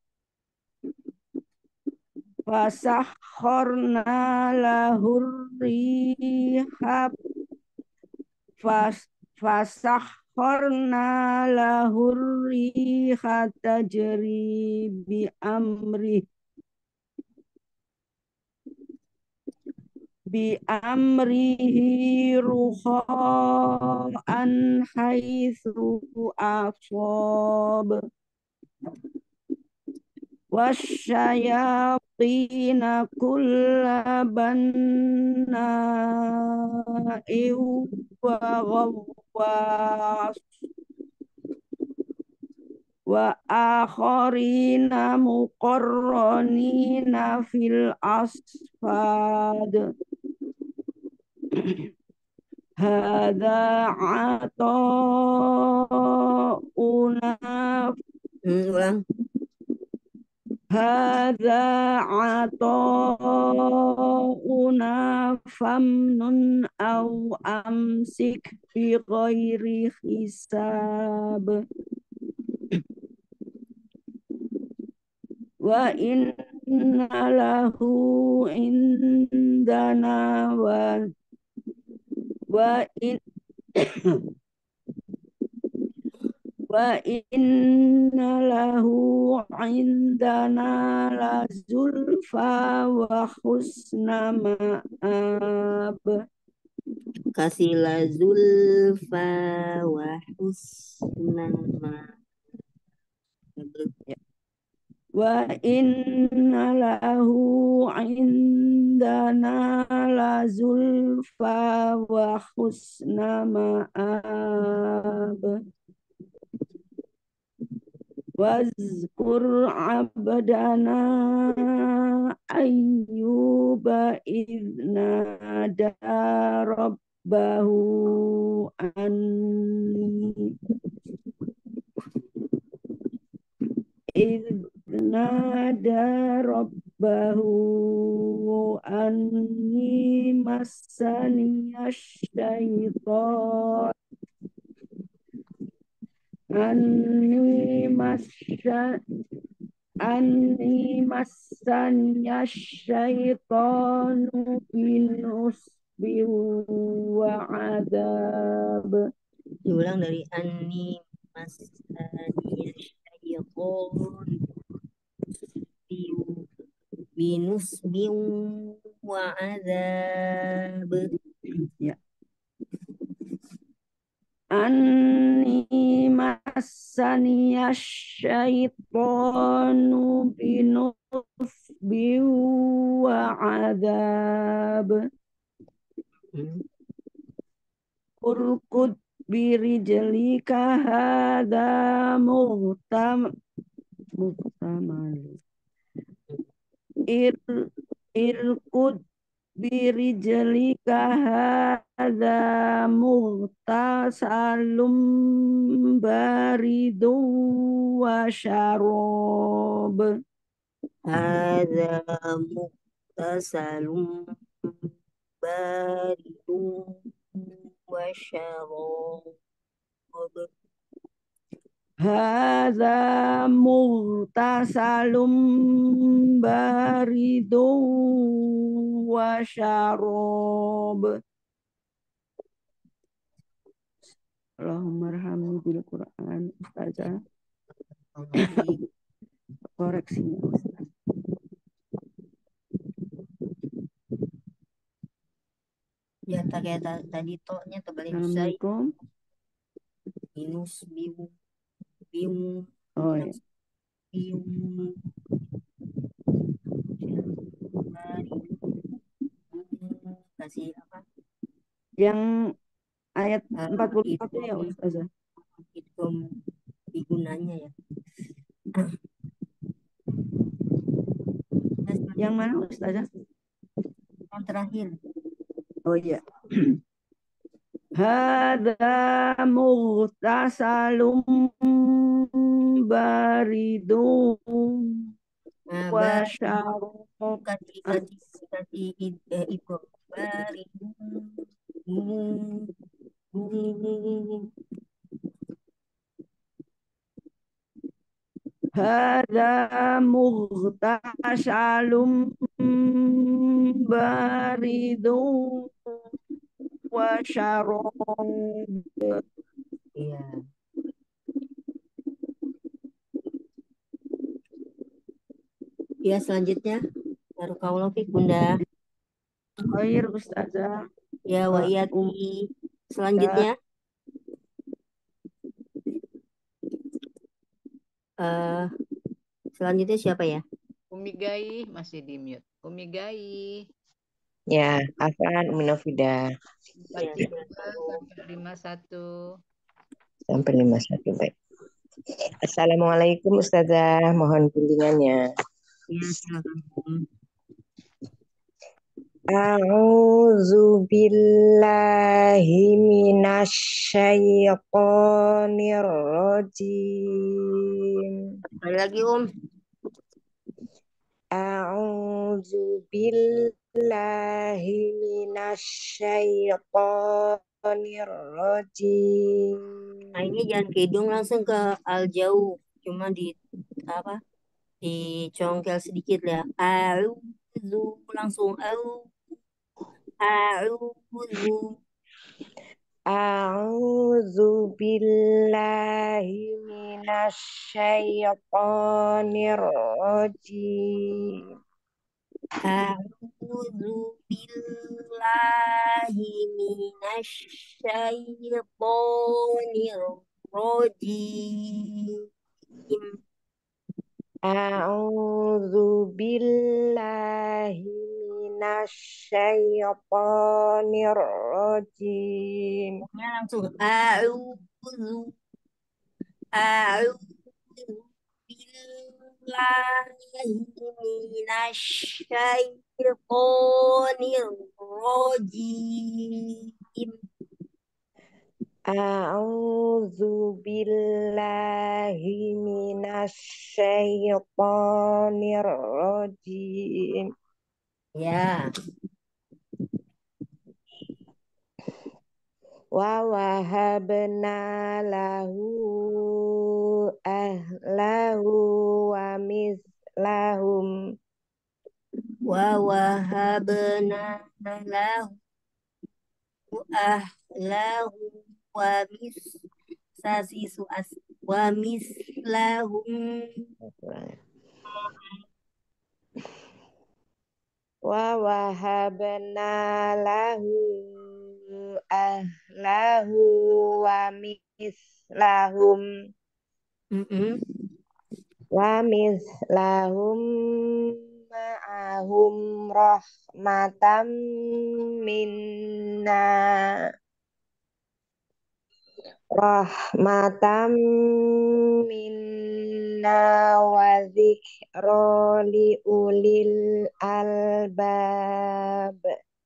Fasakharna lahur rihab fas fasakharna lahur riha tajri bi amri bi amrihi ruhan haitsu asab wasyayatina kulla banna'in wa ghawwas wa akharina muqarranina fil asfad. Hadza ata'una Hmm, ulang. Hadza ata'una famnun au amsik bi ghairi hisab. Wa inna lahu indana wa wa in wa inna lahu indana la zulfa wa husna ma'ab. Kasih la zulfa wa husna ma. Wa inna lahu indana la zulfa wa husna ma'ab. Wazkur abdana ayyuba idnada rabbahu anni idnada rabbahu anni massaniyash syaitan Anni masya Anni massaniyash syaitanu binusbi wa adab. Diulang dari anni masaniyash syaitan binusbi wa adab. Ya. Anni massaniyash syaitanu binusbi wa adab. Urkud birijlika hadha muhtam muhtamal. Ir irkud birijlika hadha muhtasalum baridu wa syarab. Hadza muhtasalum baridun wa syarab. Hadza muhtasalum baridun wa syarab. Allahumma arhamni bil Quran. Ustazah, koreksinya Ustaz. Ya kayak tadi toknya terbalik usai Assalamualaikum. minus biu biu Oh ya. biu kasih apa Yang Ayat uh, empat puluh satu ya idgham Ustazah. idgham digunanya ya. Nah, Yang selanjutnya mana Ustazah? yang terakhir. Oh iya. Hada mughtasalum baridum Nah, wa bari syarab. kati Ah, kati kati id- eh, itu bari Hmm, hmm, Hada mughtasalum baridum wa syarab. Iya. Ya, selanjutnya Barakallahu fiik Bunda. Khair Ustazah. Ya, wa Uh, um, iyaki. Selanjutnya eh selanjutnya siapa ya? Umi Gai masih di mute. Umi Gai. Ya, Afan Minofida Ya, empat puluh dua silakan. sampai lima puluh satu. sampai lima puluh satu baik. Assalamualaikum Ustazah, mohon bimbingannya. Ya, silakan. A'udzu billahi minasyaitonir rajim. Sekali lagi Om. A'udzu billahi minasyaitonir rajim. Nah, ini jangan ke hidung, langsung ke al jauh. Cuma di apa? Dicongkel sedikit ya. A'udzu langsung au a'udzu. A'udzu billahi minasyaitonir rajim. A'udzu billahi minasyaitonir rajim. A'udzu billahi minasyaitonir rajim. Pokoknya langsung a'udzu a'udzu billahi minasyaitonir rajim. A'udzu billahi minasyaitonir rajim. Ya, Wa wahabna lahu ahlahu wa mislahum wa wahabna lahu ahlahu wa mis sasi suas wa mislahum wa wahabna lahu ahlahu wa mislahum Mm-mm. wa mislahum ma'ahum rahmatam minna rahmatam minna wa dzikra li ulil albab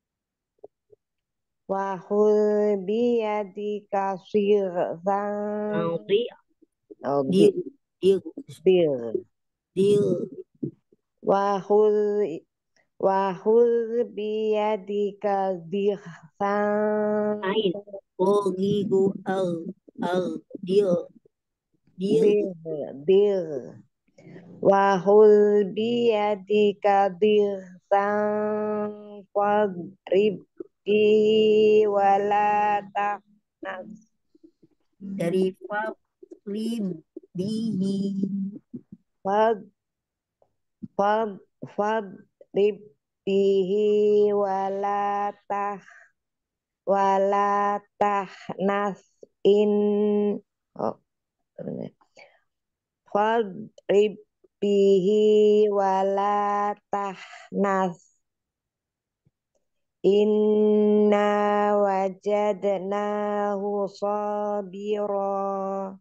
wa khul biyadika sirran Mau di oh, di gi- di bir di wa khul wa khul biyadika dirsan ain oh gigu al al dia dia bir bir wa khul biyadika dirsan fadrib bihi wala tahnas dari fadli bihi fad fad fadrib bihi wala tah wala tahnas in oh benar. Fadrib bihi wala tahnas Inna wajadnahu sabira.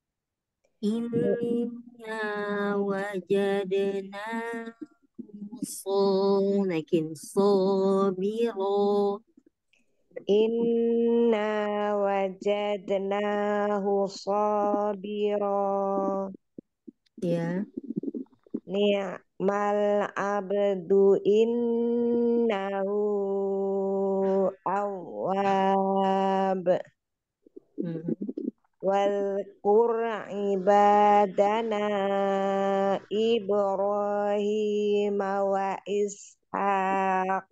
Inna wajadna so naikin sobiro. Inna wajadnahu sabira. Ya. Ni'mal abdu innahu awwab. Mhm. Wal ibadana Ibrahim wa Ishaq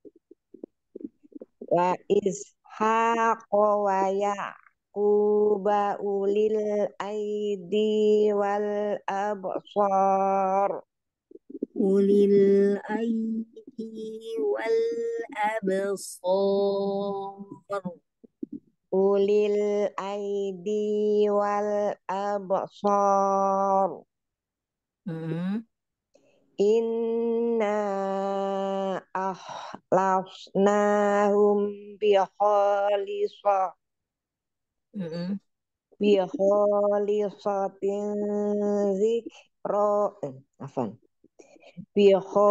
wa Ishaq wa Yaqub ulil aidi wal absar. Ulil aidi wal absar. Ulil aidi wal absar. Mhm. Inna akhlasnahum bi khalisa Mhm. bi khalisatin zikra eh, afan bi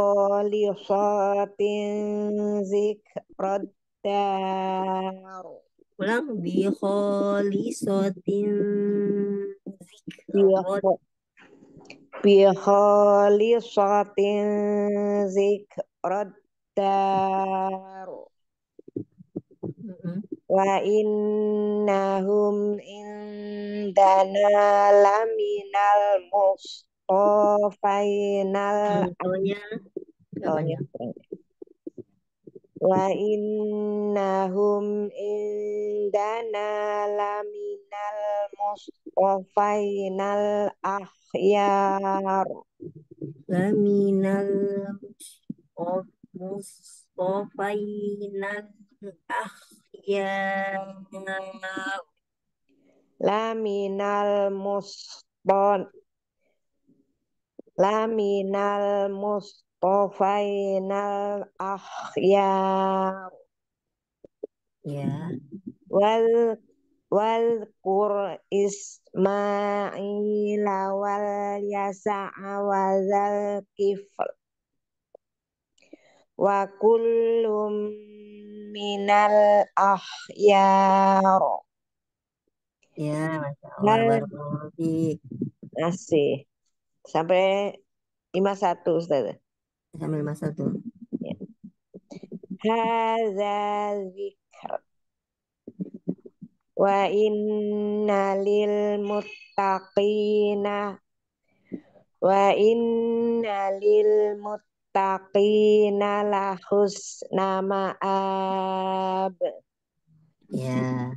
khalisatin zikrad dar. Ulang bi khalisatin bi zikrot. bi khalisatin zikrad dar. Mhm. Wa innahum indana laminal mustofainal Hmm, Taunya nggak Taunya panjang. Wa innahum indana laminal mustofainal akhyar. Laminal of mustofainal akhyar. Laminal muston Laminal mustofainal akhyar. Ya. Wal wal qur Ismail wal yasa wa zal kifl wa kullum minal akhyar. Ya, Masya Allah. Nah, Barakallahu fiik. masih sampai lima puluh satu Ustaz. Sambil masa tuh. Ya. Hadza zikr wa inna lil muttaqina wa inna lil muttaqina la husna ma'ab. Ya.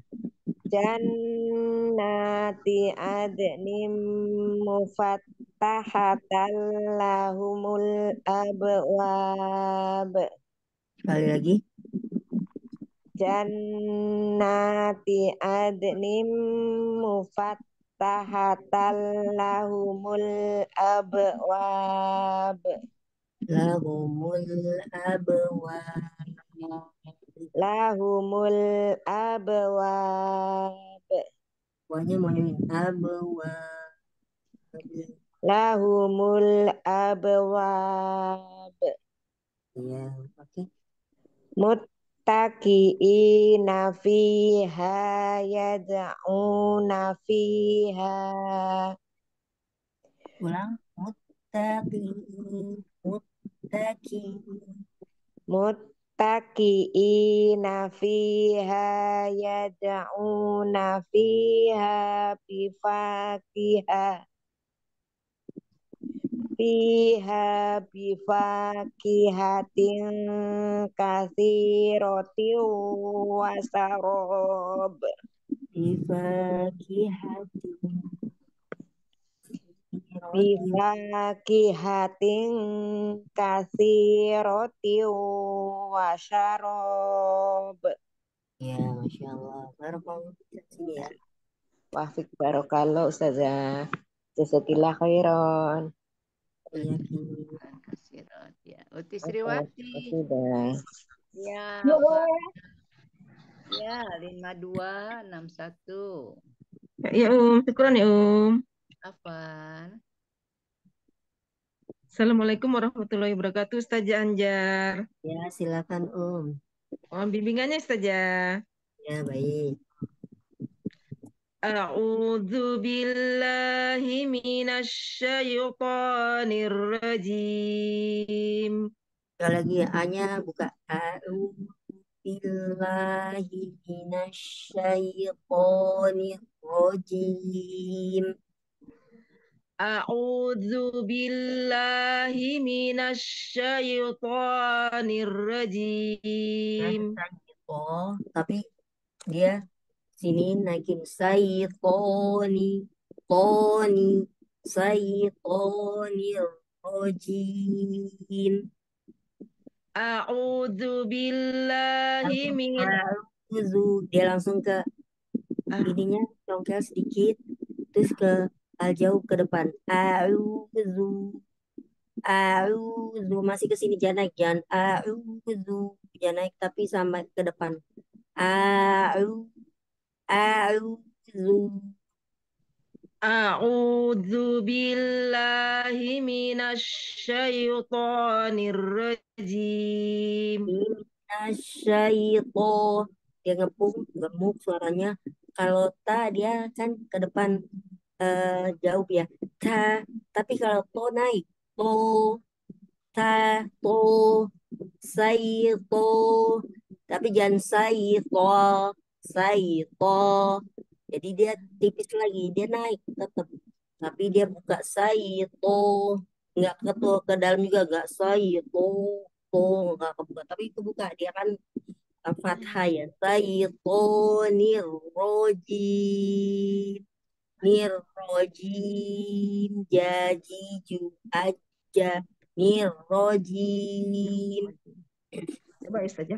Jannati adnim mufattahatan lahumul abwab. Sekali lagi. Jannati adnim mufattahatan lahumul abwab. Lahumul abwab. Lahumul abwab. Wahnya mau nyanyi abwab. Lahumul abwab. Iya, oke. Muttaqiina fiha yad'una fiha. Ulang. Muttaqi. Muttaqi. Muttaqiina fiha yad'una fiha bifakihah. Fiha bifakihatin katsiratin wasarob. Bifakihatin. Bifakihatin katsiratin wasarob. Ya, Masya Allah. Barakallahu fiik sini ya. Wafik barokallah Ustazah. Jazakillah khairan. Iya, Ki. Kasirat ya. Uti Sriwati. Sudah. Ya, Pak. Ya, lima dua enam satu. Ya, ya Um, syukuran ya Um. Afan. Assalamualaikum warahmatullahi wabarakatuh, Ustazah Anjar. Ya, silakan Om. Mohon bimbingannya, Ustazah. Ya, baik. A'udzu billahi minasy syaithanir rajim. Sekali lagi A-nya buka. A'udzu billahi minasyaitonir rajim. A'udzu billahi minasy syaithanir rajim. Oh, tapi dia sini naikin saitoni, toni, saitonir rajim. A'udzu billahi Langsung min a'udzu. Dia langsung ke ininya congkel sedikit, terus ke al jauh ke depan. A'udzu, a'udzu, masih ke sini jangan naik, jangan a'udzu, jangan naik tapi sampai ke depan. A'udzu, a'udzu. A'udzu billahi minasy syaithanir rajim. Minasyaiton. Dia ngepung, gemuk suaranya. Kalau ta dia kan ke depan eh, jauh ya. Ta, tapi kalau to naik. To, ta, to, saito. Tapi jangan saito, saito. Jadi dia tipis lagi, dia naik tetap. Tapi dia buka saito. Nggak ke, ke dalam juga nggak saito. To, nggak kebuka. Tapi kebuka, dia kan fathah ya. Saitonir rojim. Nirrojim jajiju aja nirrojim. Coba Ustazah.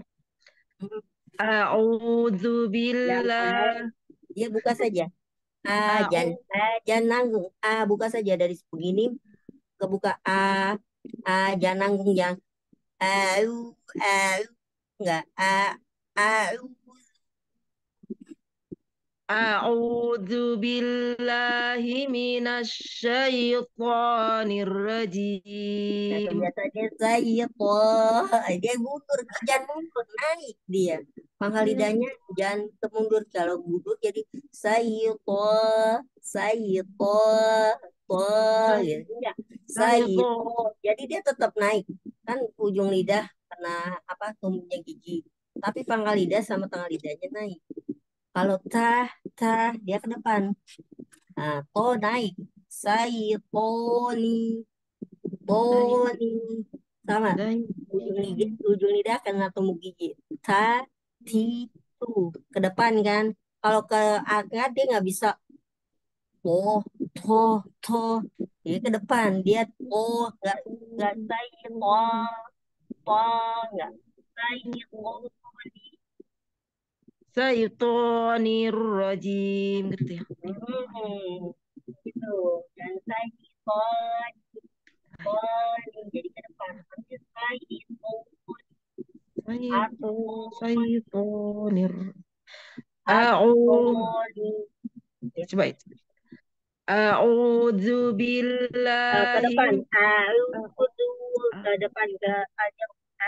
A'udzu billah. Dia buka saja. A, jangan, A, jangan nanggung. A, buka saja dari begini. Kebuka A. A, jangan nanggung. Jangan. Au, au. Enggak. A, au. A'udzu billahi minasy syaithanir rajim. Biasanya saya toh dia mundur, jangan mundur, naik dia. Pangkal lidahnya jangan kemundur, kalau mundur jadi saya toh, saya toh, toh, gitu. Enggak, saya toh. Jadi dia tetap naik, kan ujung lidah kena apa tumbuhnya gigi, tapi pangkal lidah sama tengah lidahnya naik. Kalau tah, tah dia ke depan. Nah, toh naik, saya toni. Toni sama ujung lidah, ujung lidah kena tumbuh gigi. Ta, ti, tu ke depan kan. Kalau ke akar dia nggak bisa. To, to, to. Dia ke depan. Dia to, nggak nggak say to, to, nggak say to. Syaitonir rajim gitu ya. Hmm, gitu. Dan say to, to, jadi ke depan. Nanti say to. Syaitonir. A'udzu. Coba itu. A'udzu ke billahi. depan. A'udzu ke depan ke aja.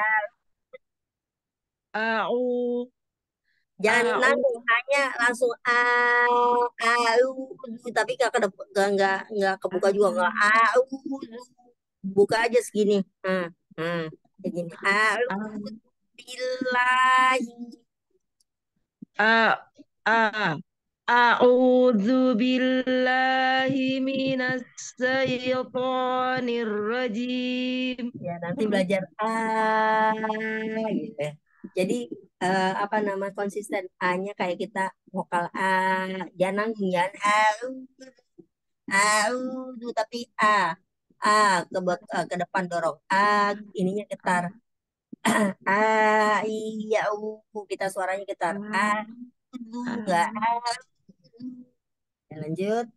A'udzu. Jangan nanggung, hanya langsung a a'udzu, tapi nggak ke depan, nggak nggak nggak kebuka juga, nggak a'udzu, buka aja segini. Nah, nah, kayak gini. A'udzu billahi. A a A'udzu billahi minas syaitonir rajim. Ya, nanti belajar a gitu ya. Jadi eh, apa nama konsisten A-nya kayak kita vokal A, jangan nanggung, jangan a'udzu, a'udzu, tapi A, A ke bot- eh, ke depan dorong. A ininya getar. A, iya, u, kita suaranya getar. A, u, enggak. A, ya, lanjut.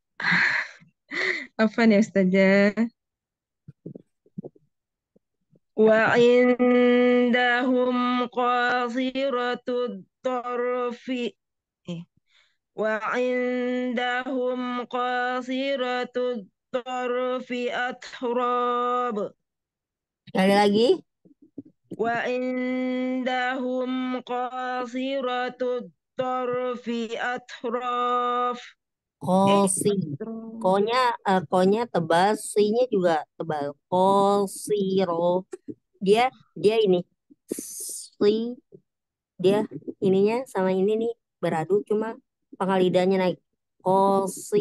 Apa nih Ustazah? وعندهم قاصرة الطرف eh, وعندهم قاصرة الطرف أتراب Sekali lagi. وعندهم قاصرة الطرف أطراف eh Kosi. أطراف Konya, eh, konya tebal, si-nya juga tebal. Kosiro. Dia, dia ini. Si, dia ininya sama ini nih beradu cuma pangkal lidahnya naik. Kosi.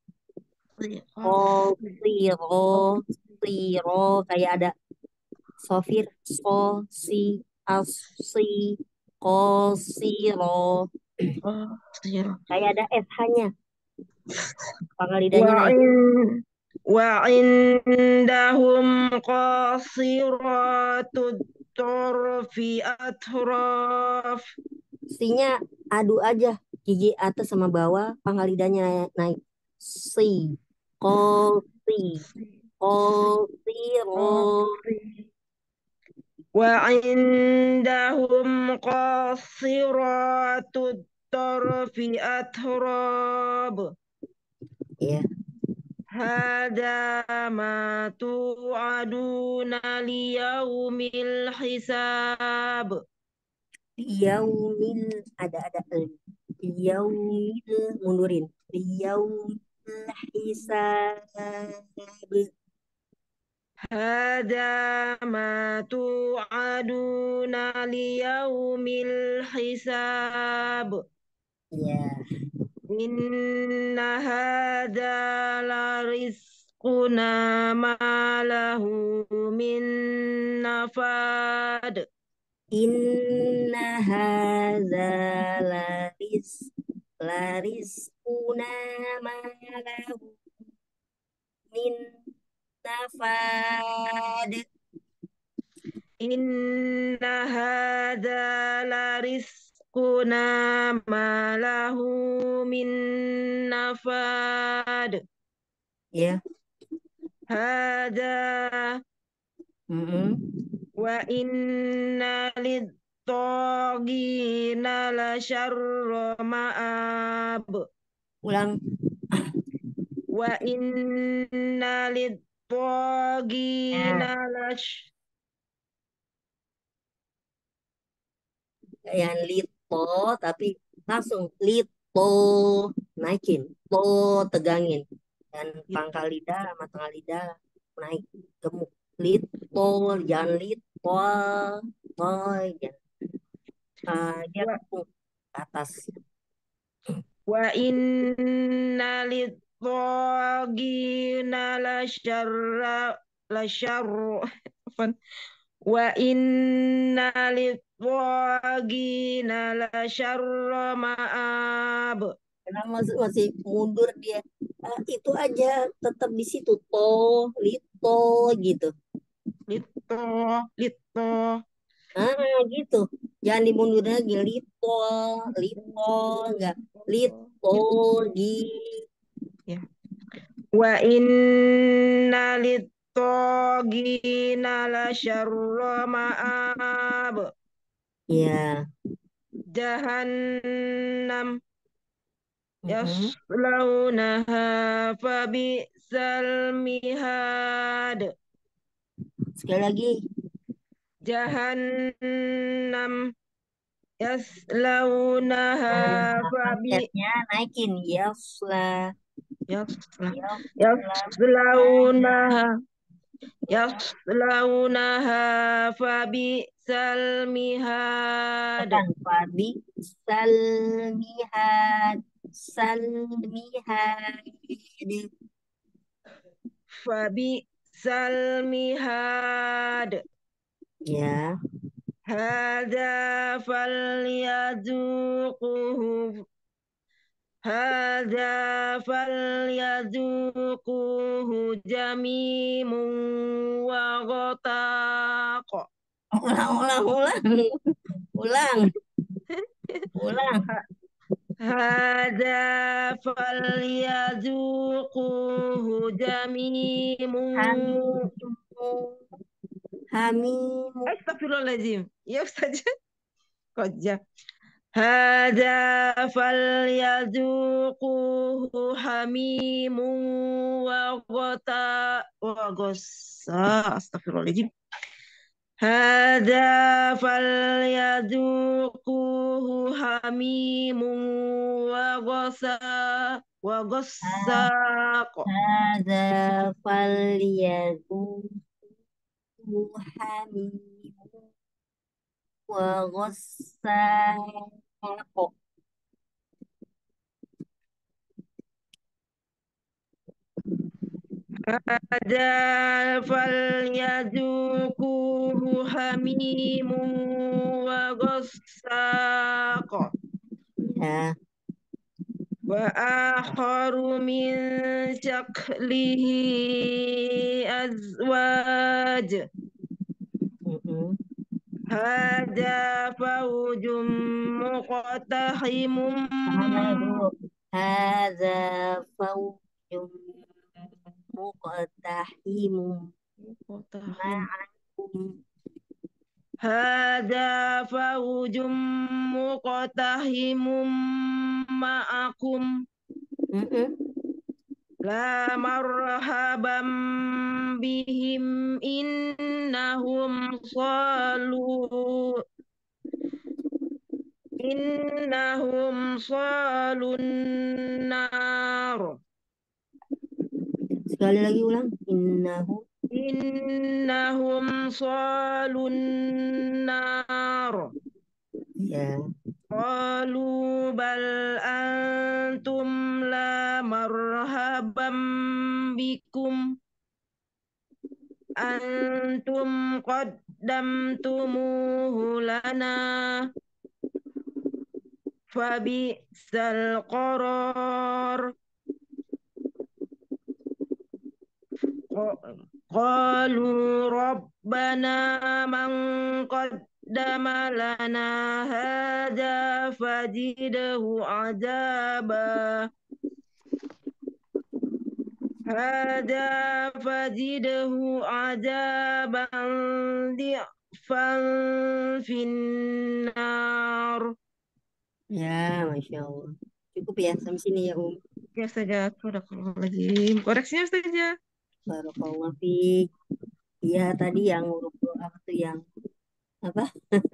Kosiro. Siro. Kayak ada sofir. So, si, as, si. Kosiro. Kayak ada S H-nya. Pangkal lidahnya naik. وعن وعندهم قاصرات الطرف أطراف Si-nya adu aja. Gigi atas sama bawah, pangkal lidahnya naik. naik. Si. Kosi. Kosiro. وعندهم قاصرات الطرف أتراب Ya. هذا ما توعدون ليوم الحساب Yaumil ada ada el. Yaumil mundurin. Yaumil hisab. هذا ما توعدون ليوم الحساب Ya. إن هذا لرزقنا ما له من نفاد Inna hadza laris laris una malahu min nafad. إن هذا لرزقنا ما له من نفاد Ya. هذا Mm-mm. وإن للطاغين لشر مآب Ulang. وإن للطاغين Nah, لش yang lito tapi langsung lito naikin, to tegangin dan pangkal lidah sama tengah lidah naik gemuk. Lito jangan lito, to jangan. Ah, dia و- kepung ke atas. وإن للطاغين لشر لشر عفوا. وإن للطاغين لشر مآب Kenapa masih, masih mundur dia? Ah, itu aja tetap di situ, to lito gitu. Lito Lito Ah, gitu. Jangan dimundur lagi, lito, lito, enggak lito gi. ya. Wa inna littagina lasyarra ma'ab Ya. jahannam Mm-mm. yaslaunaha fabi'sal mihad Sekali lagi. jahannam yaslaunaha Nah, fabi S-nya naikin. Yasla, yasla yasla, yaslaunaha yaslaunaha fabi'sal mihad bukan Fabi, salmihad, salmihad. fabi'sal mihad Ya. hadza falyazuquhu hadza falyazuquhu jamimun wa ghataq Ulang, ulang, ulang, ulang, ulang. hadza falyazuquhu jamimun Hamimu, Hamim. Astagfirullahaladzim. Ya Ustazah. Koja. Hada falyazuquhu hamimun wa ghata wa ghassa. Astagfirullahaladzim. Hada falyazuquhu hamimun wa ghassa wa ghassaq. Hadza falyazuquhu hamim wa ghassaq. Hada falyazuquhu hamimun wa ghassaq. Ya. Wa akharu min shaklihi azwaj. Mm-mm. Hada fawjum muqtahimun Tahan dulu. Hadza fawjun muqtahimun muqtahim. ma'akum. Hada fawjum muqtahimun ma'akum. Mm-mm. La marhaban bihim innahum salu innahum salun nar. Sekali lagi ulang. Innahu. Innahum salun nar. Ya. Qalu bal antum la marhaban bikum antum qaddamtumuhu lana fabi'sal qarar. Qalu rabbana man qaddama lana hadza fazidhu azaba. Hadza fazidhu azaban di'fan finnar. Ya, Masya Allah. Cukup ya sampai sini ya, Um. Ya saja, Astagfirullahaladzim. Koreksinya saja. Barakallahu fiik. Iya, tadi yang huruf apa tuh yang apa?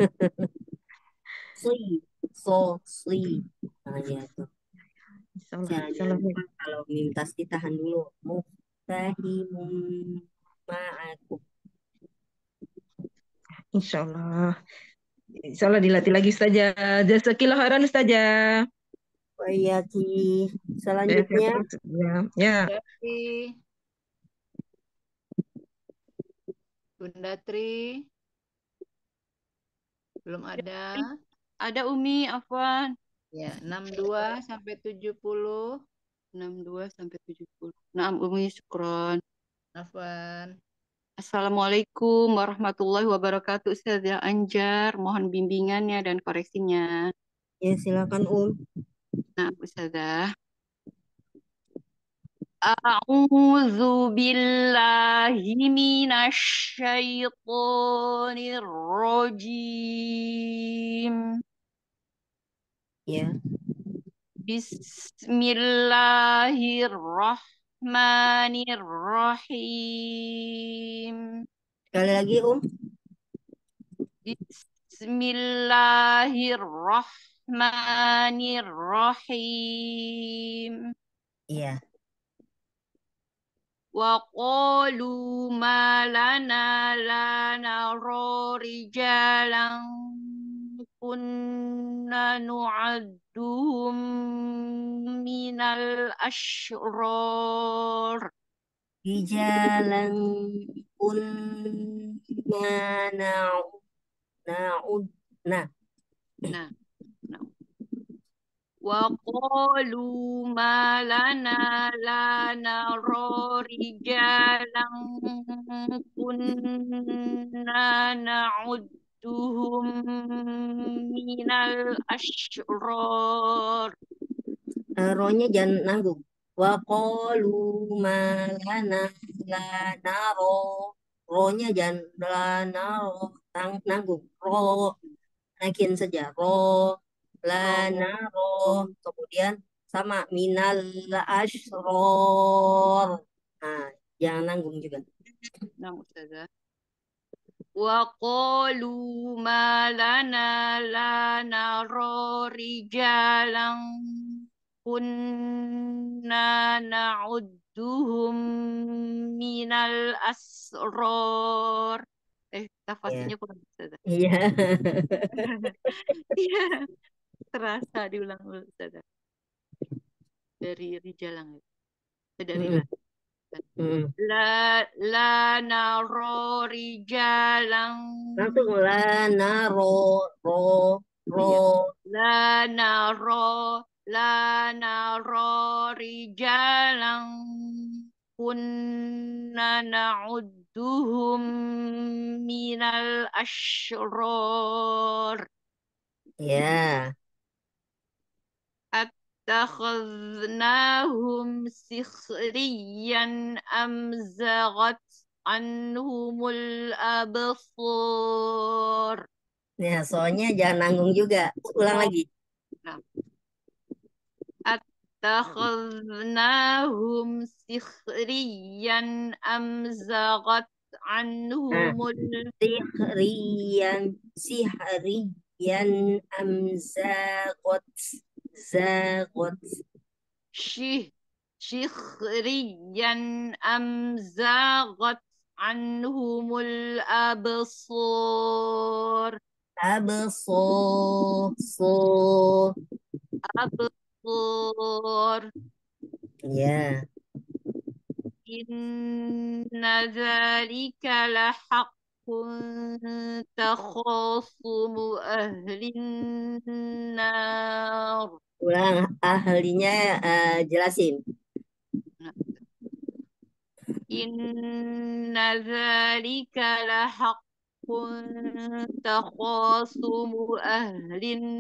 Sli, so, sli. Nah, ya tuh. Insyaallah, Jangan insyaallah. lupa kalau mintas ditahan dulu. Muftahimum ma'akum. Insyaallah. Insyaallah dilatih lagi Ustazah. Jazakillah khairan Ustazah. Wayaki. Ya, Selanjutnya, ya. Jadi, Bunda Tri, belum ada. Ada Umi, Afwan. Ya, enam puluh dua sampai tujuh puluh. enam puluh dua sampai tujuh puluh. Nah, Umi, syukron. Afwan. Assalamualaikum warahmatullahi wabarakatuh. Ustazah Anjar, mohon bimbingannya dan koreksinya. ya silakan Um. Nah, Ustazah. A'udzu billahi minasy syaithanir rajim. Ya. Bismillahirrahmanirrahim. Sekali lagi Um. Bismillahirrahmanirrahim. Iya. Wa qalu ma lana la nara rijalan kunna nu'adduhum minal ashrar. Rijalan kunna na'ud na'ud nah. Nah, nah. Wa qalu ma lana la nara rijalan kunna na'udduhum minal ashrar. Rohnya jangan nanggung. Wa qalu ma lana la naro. Ro-nya jangan lana ro tang nanggung. Ro naikin saja. Ro lana Ro. ro. Kemudian sama minal ashror. Nah, jangan nanggung juga. Naam Ustazah. وقالوا ما لنا لا نرى رجالا كنا نعدهم من الأسرار. Eh, Ya. tafasirnya kurang Ustazah. Iya. Iya, terasa diulang-ulang Ustazah. Dari Rijalang. Eh, dari Mm-mm. La. Mm-mm. La la naro rijalang. Langsung lana ro ro Oh iya. ro. La naro la naro rijalang kunna na'udduhum minal ashror. Ya. أتخذناهم سخريا أم زاغت عنهم الأبصار. Ya, soalnya jangan nanggung juga. Ulang Oh, lagi. nah. أتخذناهم سخريا أم زاغت Nah, عنهم ال... sihriyan sihriyan amzagot zagot. شه شخريا أم زاغت عنهم الأبصار. Abso so. أبصار. Ya. إن ذلك لحق تخاصم أهل النار. Ulang ahlinya eh, jelasin. إن ذلك لحق تخاصم أهل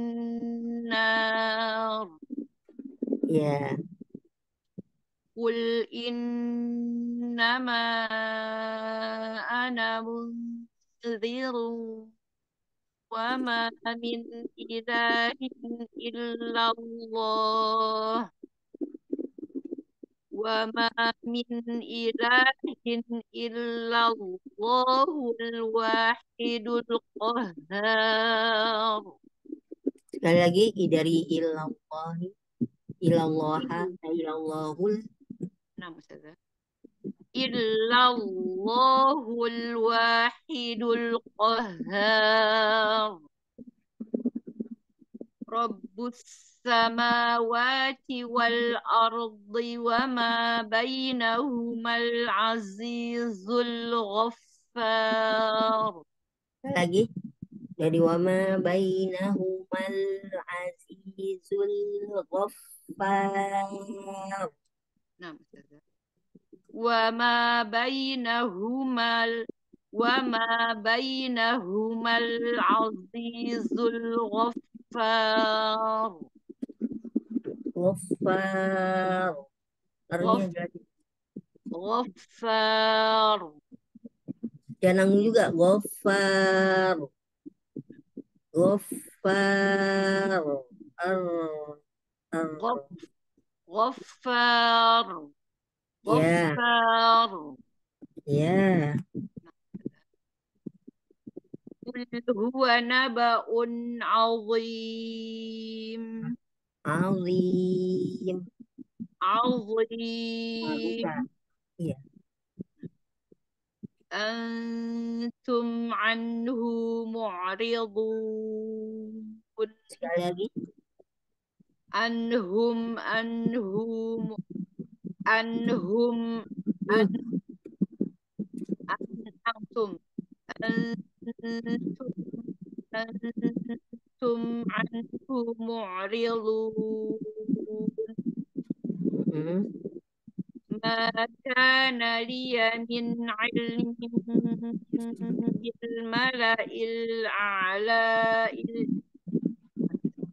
النار. Ya. قل إنما أنا منذر وما من إله إلا الله وما من إله إلا الله الواحد القهار. Sekali lagi dari ilallahi ilallaha ilallahul. Nah, Ustazah. إلا الله الواحد القهار رب السماوات والأرض وما بينهما العزيز الغفار. Sekali lagi dari wama bainahumal azizul ghaffar. Nah, Ustazah. وما بينهما ال- وما بينهما العزيز الغفار. Ghaffar. Artinya غف jelasin. غفار. Jangan nanggung juga. Ghaffar. Ghaffar. Ar, ar. غف غفار. Ya, غفار. ya. قل هو نبأ عظيم. Azim. عظيم. Iya. أنتم عنه معرضون. Sekali lagi. أنهم أنهم أنهم Hmm. أن أنتم أنتم أنتم عنه معرضون. Hmm. ما كان لي من علم بالملأ الأعلى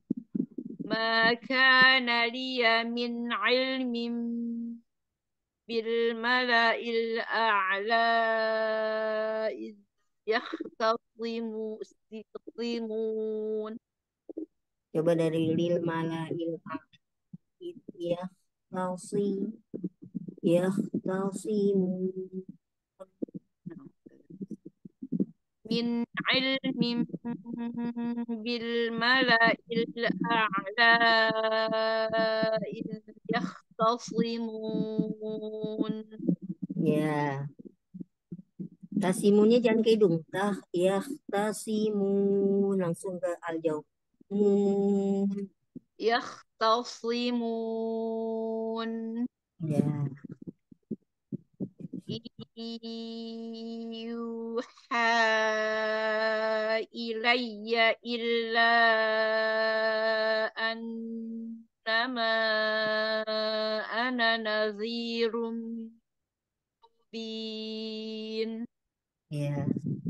ما كان لي من علم بالملأ الأعلى إذ يختصموا- يختصمون. Coba dari lil malail a'id yahtasi yahtasimun. من علم بالملأ الأعلى إذ يختصمون. Ya, tasimunnya jangan ke hidung. Tah yahtasimun langsung ke aljauh. Mun. يختصمون. Ya. يوحى إلي إلا أنما أنا نذير مبين. Ya.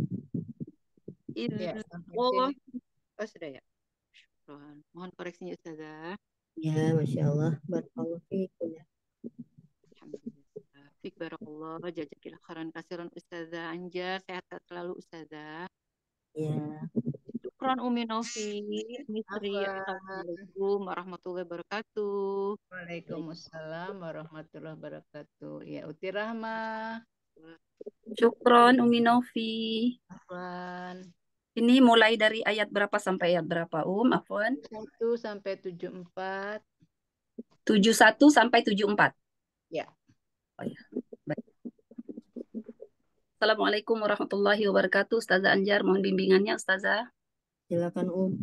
إذ Ya, sampai قال sini. Oh, sudah ya. Syukron. Mohon koreksinya Ustazah. Ya, Masya Allah. Barakallahu fiikum ya. Alhamdulillah. Fik barakallah. Jazakillah khairan kasiran Ustazah Anjar. Sehat-sehat selalu Ustazah. Ya. Syukron Umi Novi. Misri. Afwan. Assalamualaikum warahmatullahi wabarakatuh. Waalaikumsalam warahmatullahi wabarakatuh. Ya, Uti Rahma. Syukron Umi Novi. Afwan. Ini mulai dari ayat berapa sampai ayat berapa, Um? Afwan. satu sampai tujuh puluh empat. tujuh puluh satu sampai tujuh puluh empat. Ya. Oh ya. Baik. Assalamualaikum warahmatullahi wabarakatuh. Ustazah Anjar, mohon bimbingannya Ustazah. Silakan Um.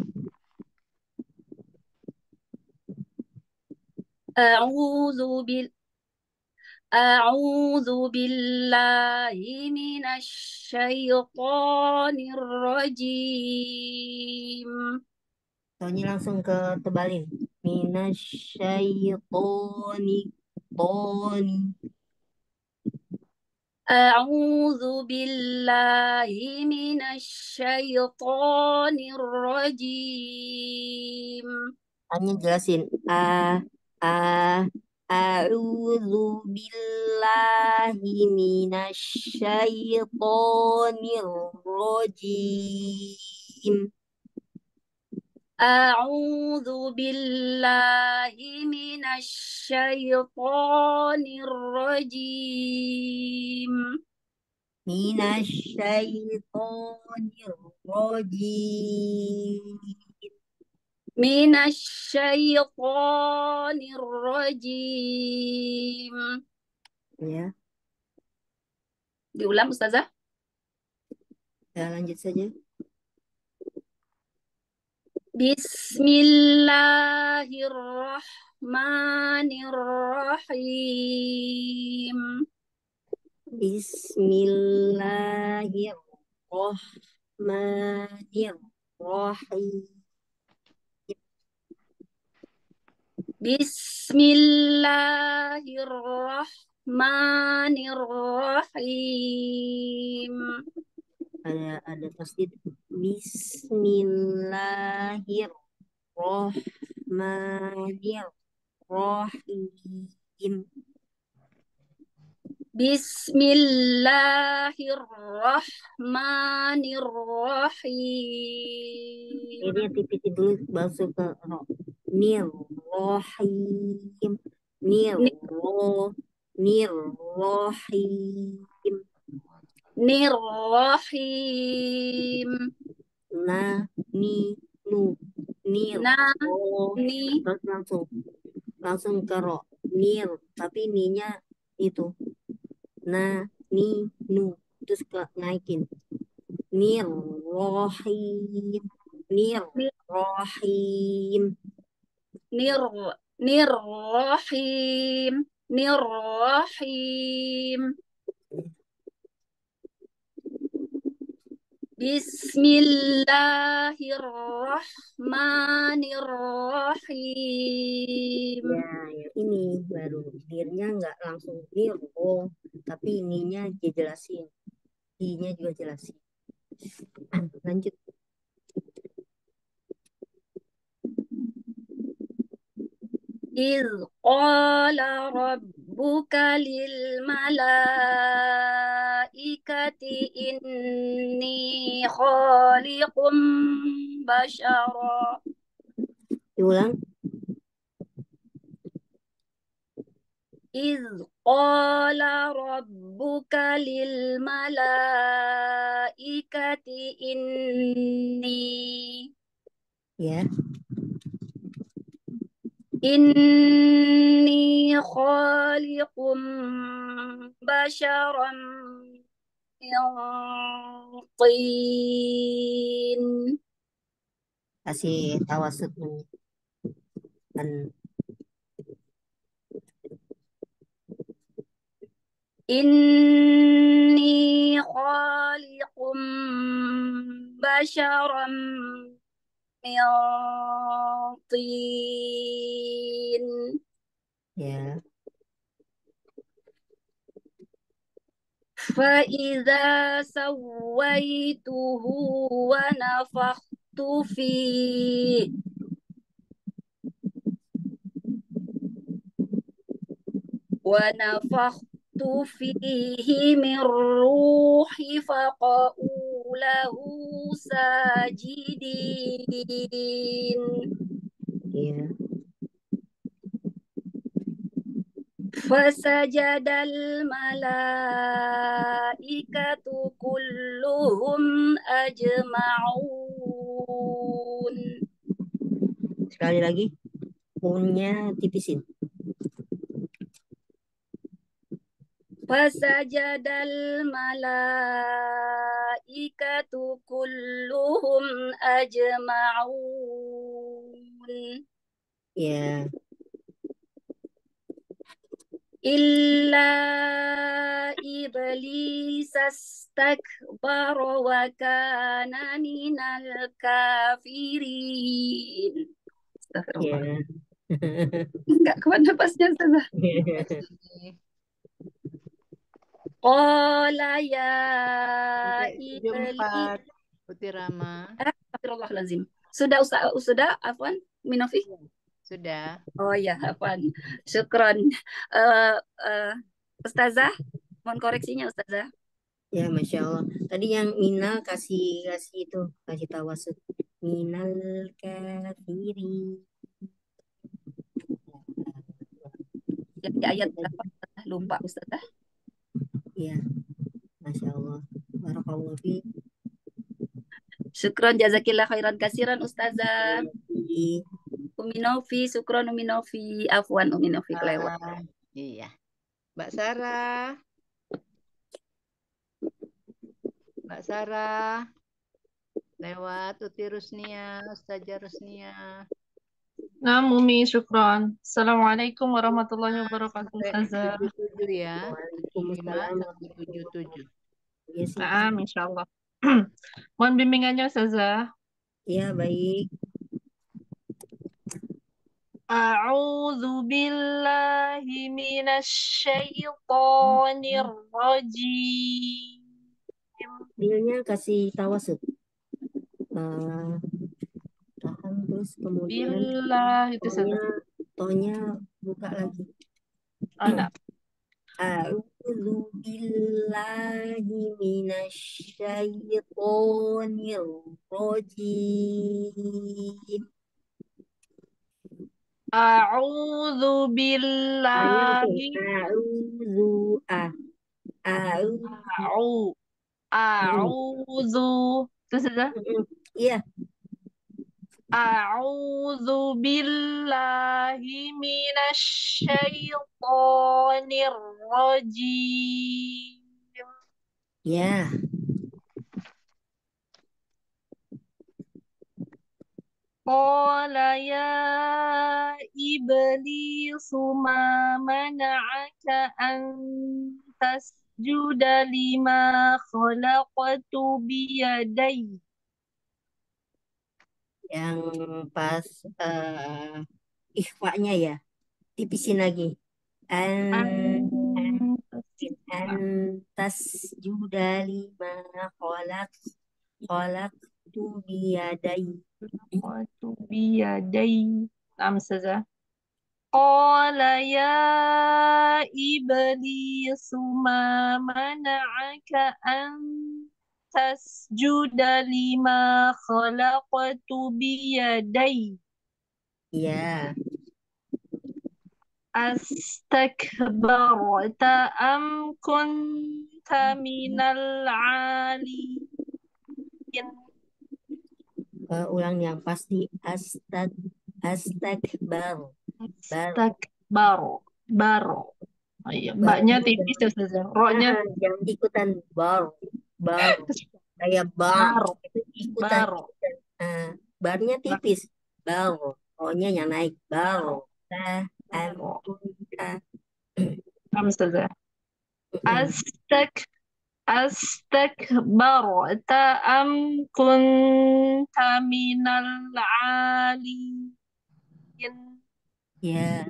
A'udzu bil A'udzu billahi minasy syaithanir rajim. Soalnya langsung ke tebalin. Minasyaitoni toni. A'udzu billahi minasy syaithanir rajim. Hanya jelasin a a a'udzu billahi minasyaitonir rajim. A'udzu billahi minasy syaithanir rajim. Minasyaitonir rajim. Minasy syaithanir rajim. Ya, Diulang Ustazah. ya lanjut saja. Bismillahirrahmanirrahim. Bismillahirrahmanirrahim. Bismillahirrahmanirrahim. Ada ada tasdid. Bismillahirrahmanirrahim. Bismillahirrahmanirrahim. Ini tipitin dulu masuk ke ro. Nirrohim. Nirro. Nirrohim. Nirrahim. Na, ni, nu. Nir. Na, Oh. ni. Terus langsung. Langsung ke ro. Nir. Tapi ninya itu. Na, ni, nu. Terus ke naikin. Nirrohim. Nirrohim. Nir Nirrahim. Nirrahim. Bismillahirrahmanirrahim. Ya, yang ini baru dirnya nggak langsung nirro, tapi ininya dijelasin, i-nya juga jelasin. Lanjut. إذ قال رب rabbuka lil malaikati inni khaliqum bashara. Diulang. إذ قال ربك للملائكة إني Ya. إني خالق بشرا من طين. Kasih tawasud dan إني خالق بشرا من طين. ya. فإذا سويته ونفخت فيه ونفخت فيه من روحي فقعوا له ساجدين. Ya. فسجد الملائكة كلهم أجمعون. Sekali lagi. Punya tipisin. فسجد الملائكة كلهم أجمعون Ya. إلا إبليس استكبر وكان من الكافرين. Astagfirullah. Ya. Enggak kuat napasnya, Ustazah. Qala ya Sampai tujuh Iblis. empat. Putih Rama. Astagfirullahaladzim. Sudah Ustaz, sudah Afwan Minofi? Sudah. Oh ya, Afwan. Syukron. Eh, eh, Ustazah, mohon koreksinya Ustazah. Ya, Masya Allah. Tadi yang minal kasih kasih itu, kasih tawasud. Minal kafiri. Yang di ayat berapa? Ustazah? Lupa Ustazah. Ya, Masya Allah. Barakallahu fi. Syukron jazakillah khairan kasiran Ustazah. Iya. Umi Novi, syukron Umi Novi. Afwan Umi Novi kelewat. Ah, iya. Mbak Sarah. Mbak Sarah. Lewat Uti Rusnia, Ustazah Rusnia. Nah, Umi, syukron. Assalamualaikum warahmatullahi wabarakatuh, Sampai Ustazah. tujuh tujuh ya. lima Waalaikumsalam. sampai tujuh tujuh. Iya sih. Nah, insya Allah. Mohon bimbingannya, Ustazah. Iya, baik. A'udzu billahi minasyaitonir rajim. Bilnya kasih tawasud. Eh, tahan terus kemudian Billah itu tonya, Ustazah. tonya buka lagi. Oh, enggak. A'udzu billahi minasyaitonir rajim. A'udzu A'nya billahi a'udzu a a'udzu. a'u a'udzu itu Ustazah. Iya, A'udzu billahi minasyaitonir rajim. ya. Qala ya iblisu ma mana'aka an tasjuda lima khalaqtu biyadai. Yang pas eh ikhfa'nya ya, tipisin lagi. An antas juda lima kholak kholak tu biyadai. Khalaqtu biyadai. Naam, Ustazah. Qala ya iblis ma mana'aka an tasjuda lima khalaqtu biyaday Ya, astakbarta am kunta minal aliyin. eh, ulang yang pasti. Astag, astakbar, bar, Astakbaro baro. Oh iya, mbaknya barnya tipis ya jangan, Ustazah. Roknya ah, jangan ikutan bar, bar, kayak bar, baro itu ikutan, baro. ikutan. Ah, barnya Nah, tipis, bar, ohnya yang naik, bar, baro ta, am, baro. kunta. Paham Ustazah? Mm-mm. Astak astakbarta am kunta minal aliyin. Ya,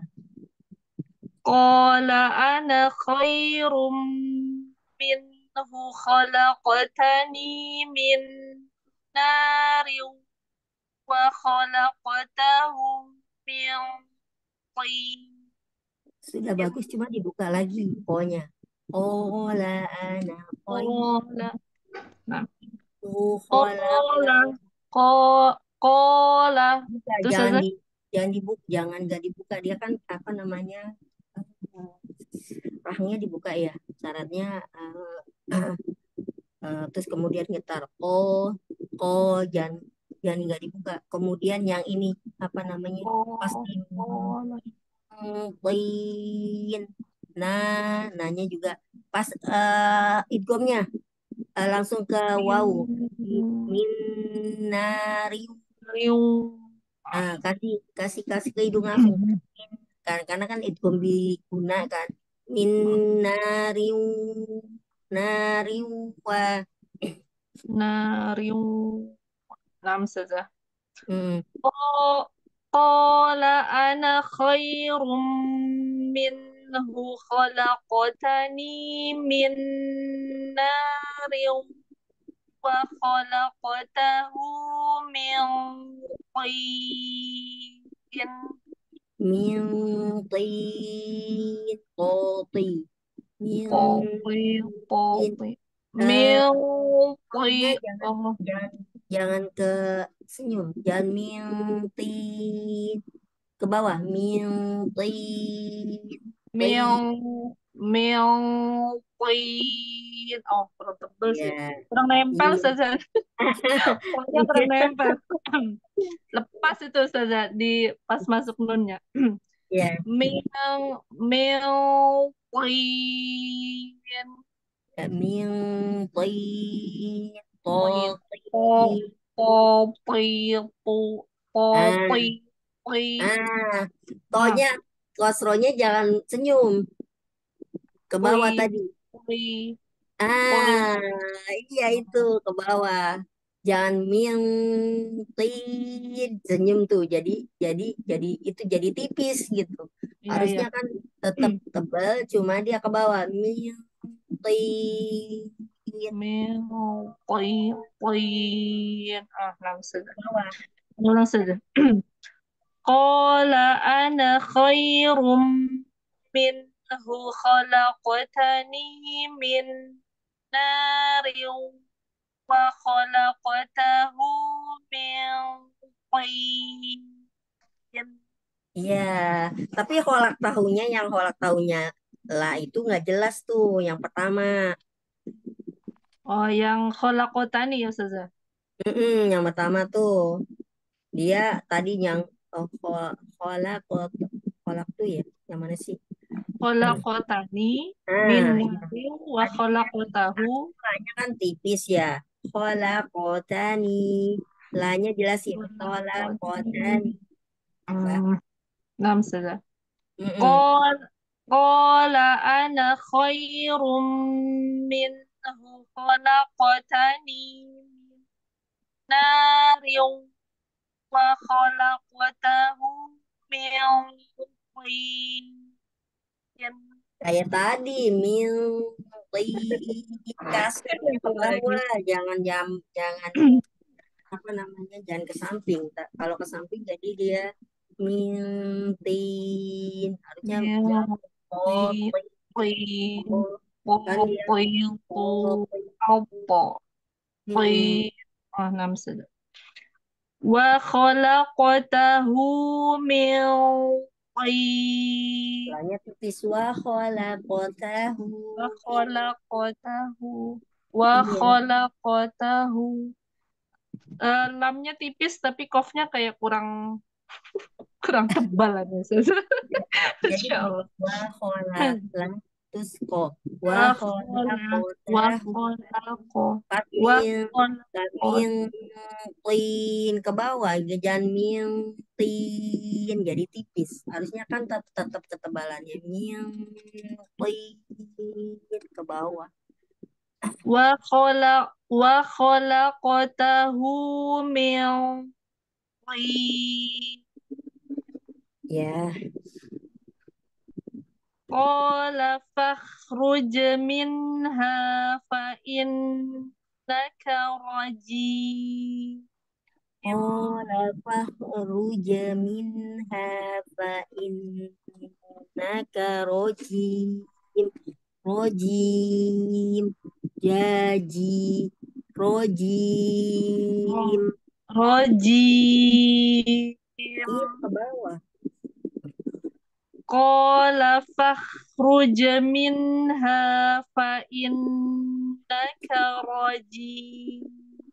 Qala ana khairum minhu khalaqtani min narin wa khalaqtahu min tin. sudah bagus, cuma dibuka lagi, ohnya. Ola ana Qala nah khairu qala khalaqna. qa- qala Buka, terus jangan Ustazah? di, jangan dibuka, jangan nggak dibuka. Dia kan apa namanya? Rahangnya dibuka ya. Syaratnya eh, eh, terus kemudian ngetar oh oh jangan jangan nggak dibuka. Kemudian yang ini apa namanya? Pas Oh, di qala Tin. Nah, nanya juga pas eh idghamnya eh, langsung ke waw. min Minari. riu. Ah, kasih kasih kasih ke hidung langsung. Kan karena kan idgham diguna kan. Minariu nariu wa. Nariu. Naam Ustazah. Hmm. Qa- Qala ana khairum minhu khalaqtani min narin wa khalaqtahu min tin. Min tin qoti. Min Qati tin. qati Eh, min Pokoknya ti jangan oh, jangan jangan ke senyum, jangan mintin ke bawah, mintin, min tin, min tin. Oh, kurang tebel sih. ya, Kurang nempel iya, Ustazah. Pokoknya kurang nempel. Lepas itu Ustazah di pas masuk nunnya. ya, Min min tin. ya, mintin, Tin. totin, Kopi pu ah, kopi pi. ah, Ah, tonya, kosronya jangan senyum ke bawah pi tadi, pi pi. ah, iya itu ke bawah. Jangan mintin senyum tuh jadi jadi jadi itu jadi tipis gitu. Iya iya. Harusnya kan tetap tebal cuma dia ke bawah mintin Min pi pi. Ah, langsung ke bawah. langsung. Qala ana khairum minhu khalaqtani min narin wa khalaqtahu min tin. Iya, tapi holak tahunya yang holak tahunya lah itu nggak jelas tuh yang pertama. Oh, yang khalaqtani ya Ustazah. Mm-mm, yang pertama tuh dia tadi yang oh, hol- holak holak tuh ya yang mana sih? Khalaqtani min Nah, iya. narin wa Tadi khalaqtahu. lanya kan tipis ya. Kholakotani. Lanya jelasin. Kholakotani. Khalaqtani. Apa? Hmm, Naam Ustazah. Mm-mm. Qal qala ana khairum minhu khalaqtani min narin wa khalaqtahu min tin. Kayak tadi. Mil. Kasihnya ke Itu lagi. bawah. Jangan jam, jangan apa namanya? Jangan ke samping. Ta- Kalau ke samping jadi dia minti nya Min oh tin kan dia Qatitu oh apa mm-mm. Qi ah nam sudah wa khalaqtahu min tin Soalnya tipis wa khalaqtahu wa min khalaqtahu wa iya khalaqtahu Eh, lamnya tipis tapi kofnya kayak kurang kurang tebal aja. jadi Insya gini Allah. wa khalaq terus ko wa Wa khola wa khalaqtahu kholaqo tapi wa tapi kholaqo yang tin ke bawah jangan min tin jadi tipis harusnya kan tetap, tetap ketebalannya min tin ke bawah wa khola wa kholaqtahu min tin ya qala fakhruj minha fa innaka rajim qala fakhruj minha fa innaka rajim rajim jaji rajim rajim iya ke bawah qala fakhruj minha fa innaka rajim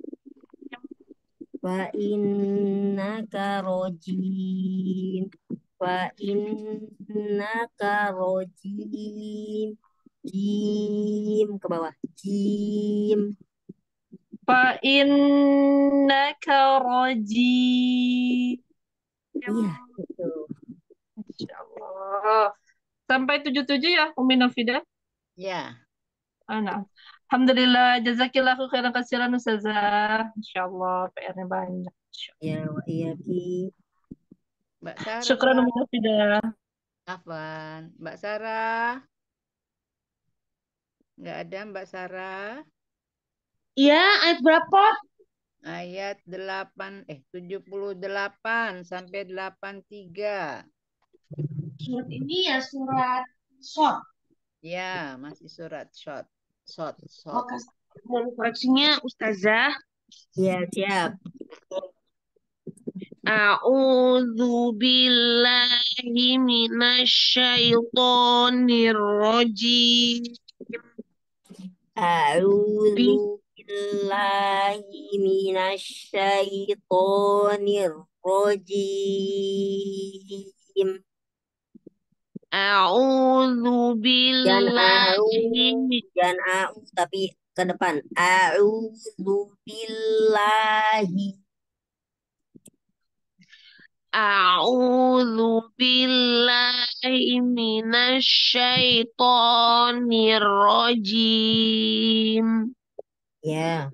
fa innaka rajim fa innaka rajim jim ke bawah jim fa innaka rajim iya itu insyaallah sampai tujuh puluh tujuh ya Umi Nafida. Ya. Ah, nah. Alhamdulillah jazakillahu khairan katsiran Ustazah. Insyaallah P R-nya banyak. ya wa iya ki Mbak Syukran Sarah. Umi Nafida. Afwan. Mbak Sarah. Nggak ada Mbak Sarah. Iya, ayat berapa? Ayat delapan eh tujuh puluh delapan sampai delapan puluh tiga. Surat ini ya surat Shot. Ya, masih surat short. Short, short. Oke, mohon koreksinya Ustazah. ya siap A'udzu billahi minasyaitonir rajim. a'udzu billahi minasyaitonir rajim A'udzu jangan au billahi jangan au tapi ke depan a'udzu billahi A'udzu billahi minasyaitonir rajim. ya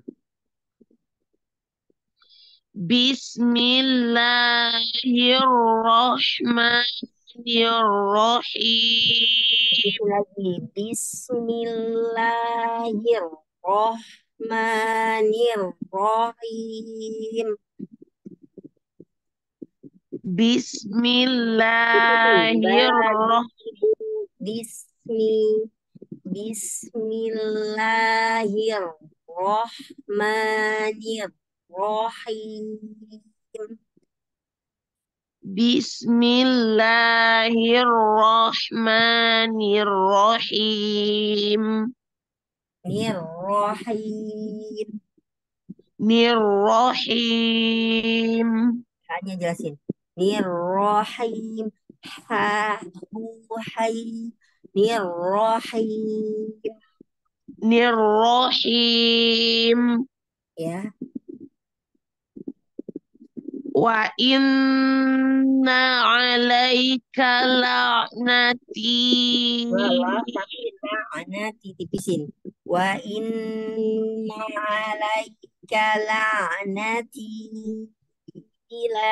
Bismillahirrahmanirrahim. itu lagi Bismillahirrahmanirrahim Bismillahirrahmanirrahim. Bismi Bismillahirrahmanirrahim Bismillahirrahmanirrahim. Nirrahim Nirrahim. hanya jelasin Nirrahim ha hai Nirrahim Nirrahim. ya Wa inna alaika la'nati. malah tapi la'nati tipisin wa inna alaika la'nati ila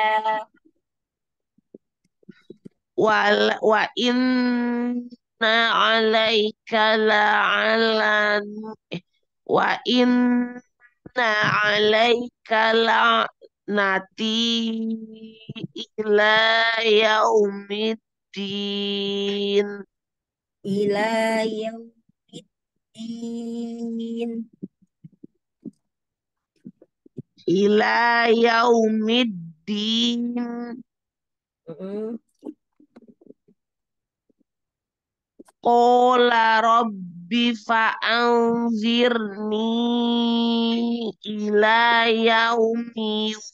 Wal wa inna alaika la'alan wa inna alaika la'nati ila yaumid yaumiddin. Ila yaumiddin. Ila yaumiddin. Mm-mm. Qala rabbi fa'anzirni ila yaumi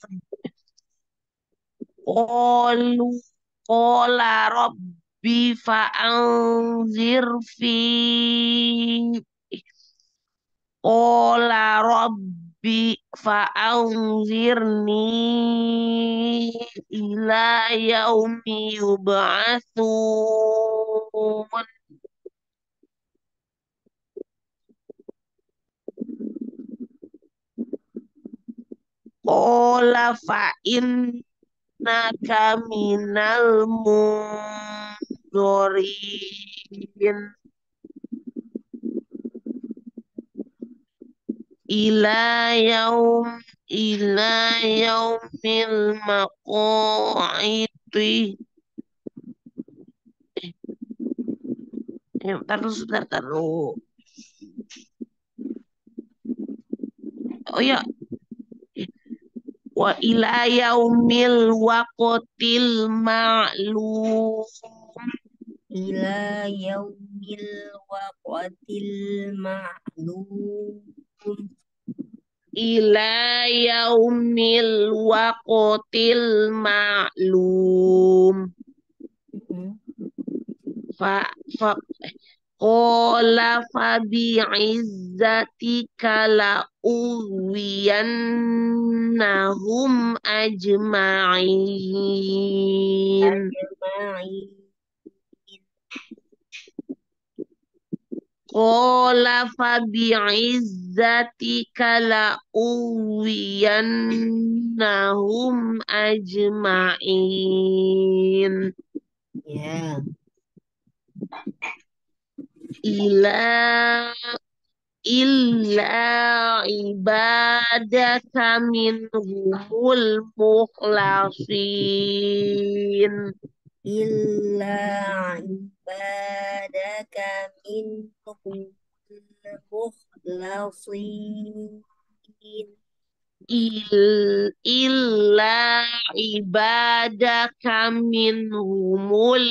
qalu qala rabbi fa'anzir fi qala rabbi fa'anzirni ila yaumi yub'atsun. Qala fa'innaka minal munzorin ila yaum ila yaumil maq'idi. Eh, bentar dulu, bentar, bentar dulu. Oh ya, wa ila yaumil waqtil ma'lum. Ila yaumil waqtil ma'lum. Ila yaumil waqtil ma'lum. Mm-mm. Fa, fa, Qala fa bi'izzatika la ughwiyannahum ajma'in. Ajma'in. Qala fa bi'izzatika la ughwiyannahum ajma'in. Ya. Ila illa ibadaka minhumul mukhlasin. Illa ibadaka minhum mukhlasin. Il, illa ibadaka minhumul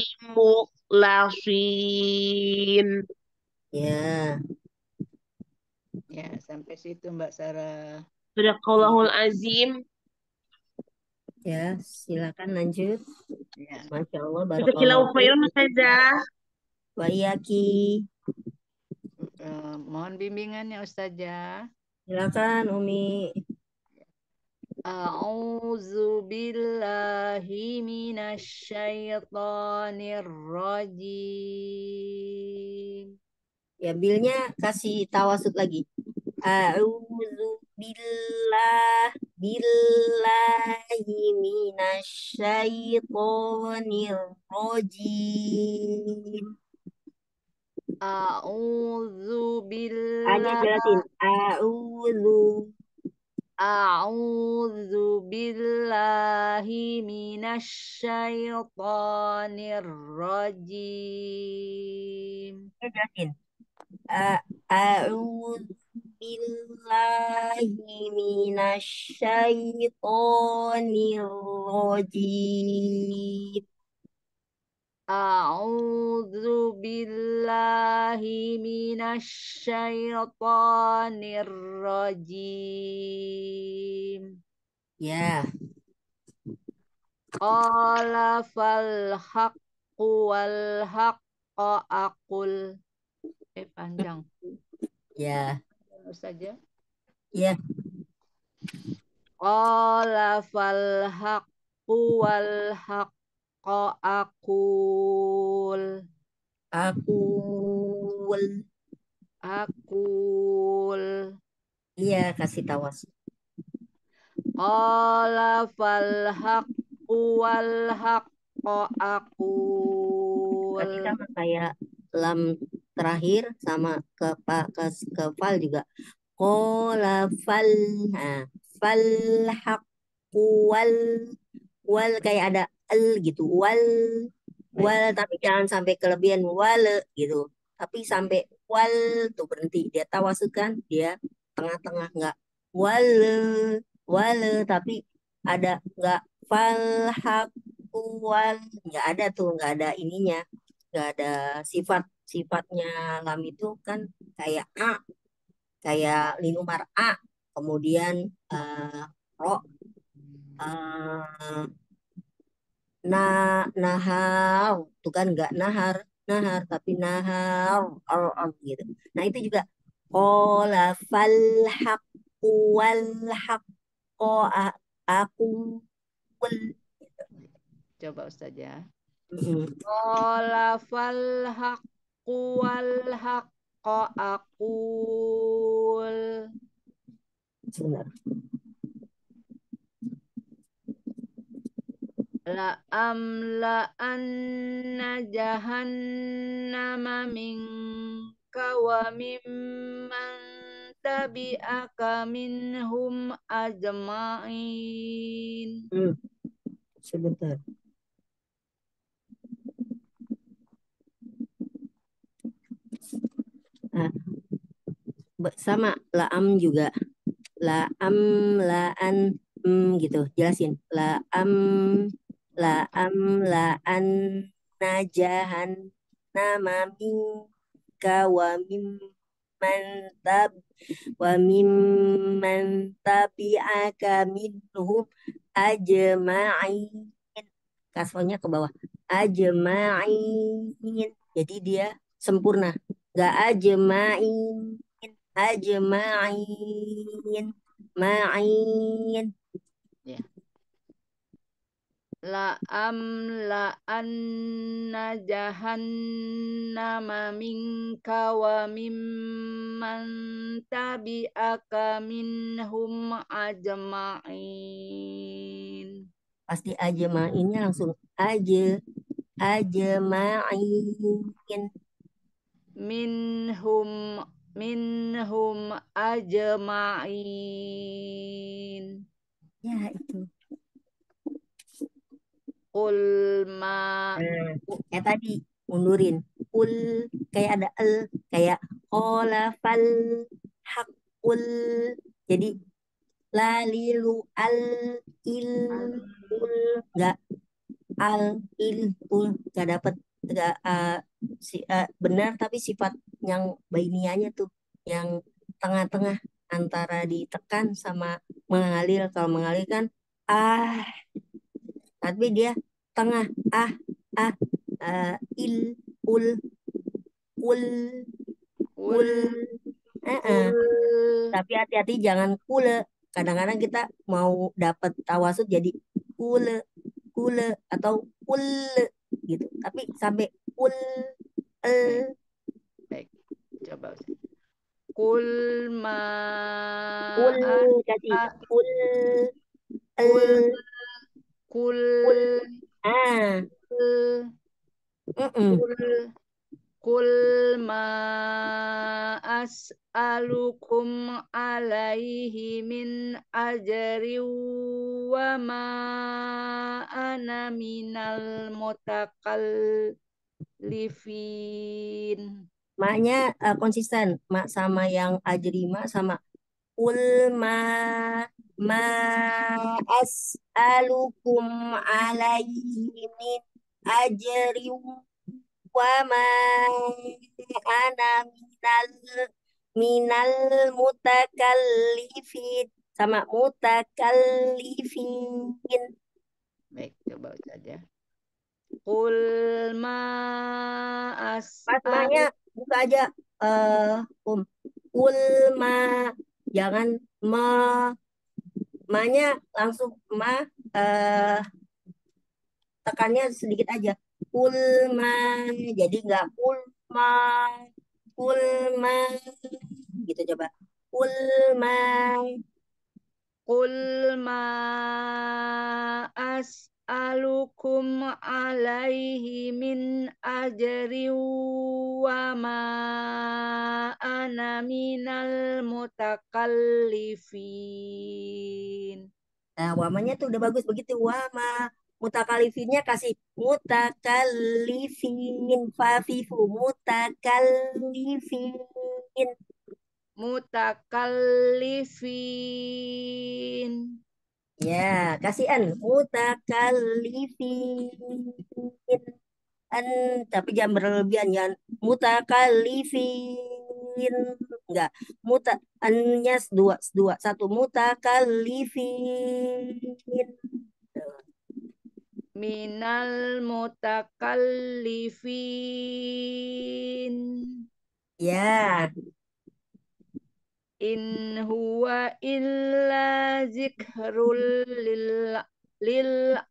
mukhlasin. Ya. Ya, sampai situ Mbak Sarah. Sadaqallahul azim. Ya, silakan lanjut. Ya. Masya Allah, Jazakallahu barakallahu khairan fiik. Ustazah. Wa iyaki. Eh, mohon bimbingannya Ustazah. Silakan Umi. A'udzu billahi minasyaitonir rajim. Ya, bilnya kasih tawasud lagi. A'udzu billah billahi minasyaitonir rajim. A'udzu Hanya billahi jelasin. A'udzu A'udzu billahi minasyaitonir rajim. jelasin. A- A'udzu billahi minasyaitonir rajim. A'udzu billahi minasyaitonir rajim. Ya. Qala fal haqqu wal haqqa aqul. Eh panjang. Ya. Saja. Ya. Qala fal haqqu wal haqqa aqul. Aqul. Aqul. Iya, kasih tawasud. Qala fal haqqu wal haqqa aqul. Tapi sama kayak lam terakhir sama ke pa ke, ke fal juga. Qala fal. Nah, fal haqqu wal wal kayak ada al gitu. Wal Baik. Wal, tapi jangan sampai kelebihan wale gitu. Tapi sampai wal tuh berhenti. Dia tawasud kan, dia tengah-tengah nggak wale, wale, tapi ada nggak falhaq wal, nggak ada tuh, nggak ada ininya, nggak ada sifat sifatnya lam itu kan kayak a, kayak linumar a, kemudian eh, ro, eh, nah nahar tuh kan nggak nahar nahar tapi nahar ar, ar, gitu. Nah itu juga qala fal haqqu wal haqqo a- aku wal. Coba Ustazah. Mm-mm. Qala fal haqqu wal haqqo aqul. Sebentar. La amla anna jahannama minka wa mimman tabi'aka minhum ajma'in. Hmm, sebentar. Nah, be- sama laam juga laam laan mm, gitu jelasin laam laam laan najahan nama minka wa mimman tab wa mimman tabi'aka minhum ajma'in. Kasrohnya ke bawah ajma'in, jadi dia sempurna, gak ajma'in, ajma'in, ma'in. Ya. La amla anna jahannama minka wa mimman tabi'aka minhum ajma'in. Pasti ajma'innya langsung aja ajma'in. Minhum minhum ajma'in. Ya itu. Qul ma Nah, kayak tadi mundurin ul, kayak ada el, kayak qolafal hakul, jadi lalilu al il ul, nggak al il ul, nggak dapet nggak eh, si, eh, benar, tapi sifat yang bainianya tuh yang tengah-tengah antara ditekan sama mengalir. Kalau mengalir kan ah, tapi dia tengah ah ah eh, il ul ul Qul ul. Eh, eh. Qul Tapi hati-hati jangan kule. Kadang-kadang kita mau dapat tawasud jadi kule kule atau kule gitu. Tapi sampai kul Baik, el baik. Coba Ustaz. Qul ma kul kasih a- kul Qul el Qul kul ah mm-mm. Qul Qul ma as'alukum alaihi min ajri wa ma ana minal mutakallifin. Maknya eh, konsisten mak sama yang ajrima sama kul ma ma as'alukum alaihi min ajri wa ma ana minal minal mutakallifin sama mutakallifin. Baik, coba saja. Qul ma Pas as'al maknya buka aja eh um kul ma, jangan ma, maknya langsung ma, eh tekannya sedikit aja kul ma, jadi nggak kul ma kul ma gitu. Coba kul ma Qul ma as'alukum alaihi min ajri wa ma ana minal mutakallifin. nah wamanya tuh udah bagus begitu wama mutakalifinnya kasih mutakalifin, fafifu mutakalifin. Mutakallifin. Ya, kasihan mutakalifin. An, tapi jangan berlebihan, jangan mutakalifin. Enggak, muta annya dua dua satu mutakalifin. Minal mutakallifin. Ya, In huwa illa zikrul lil, lil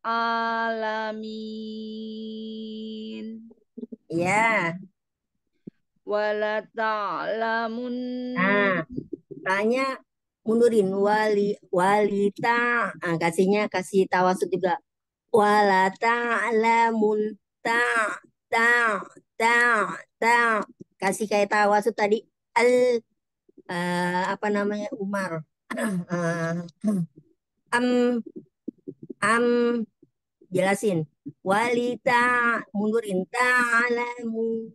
alamin. ya. Wala ta'lamun. Nah, tanya mundurin wali walita. Ah, kasihnya kasih tawasud juga. Wala ta'lamun ta ta ta ta. Kasih kayak tawasud tadi al eh, apa namanya Umar. Eh, am am jelasin. Walita mundurin ta'lamu.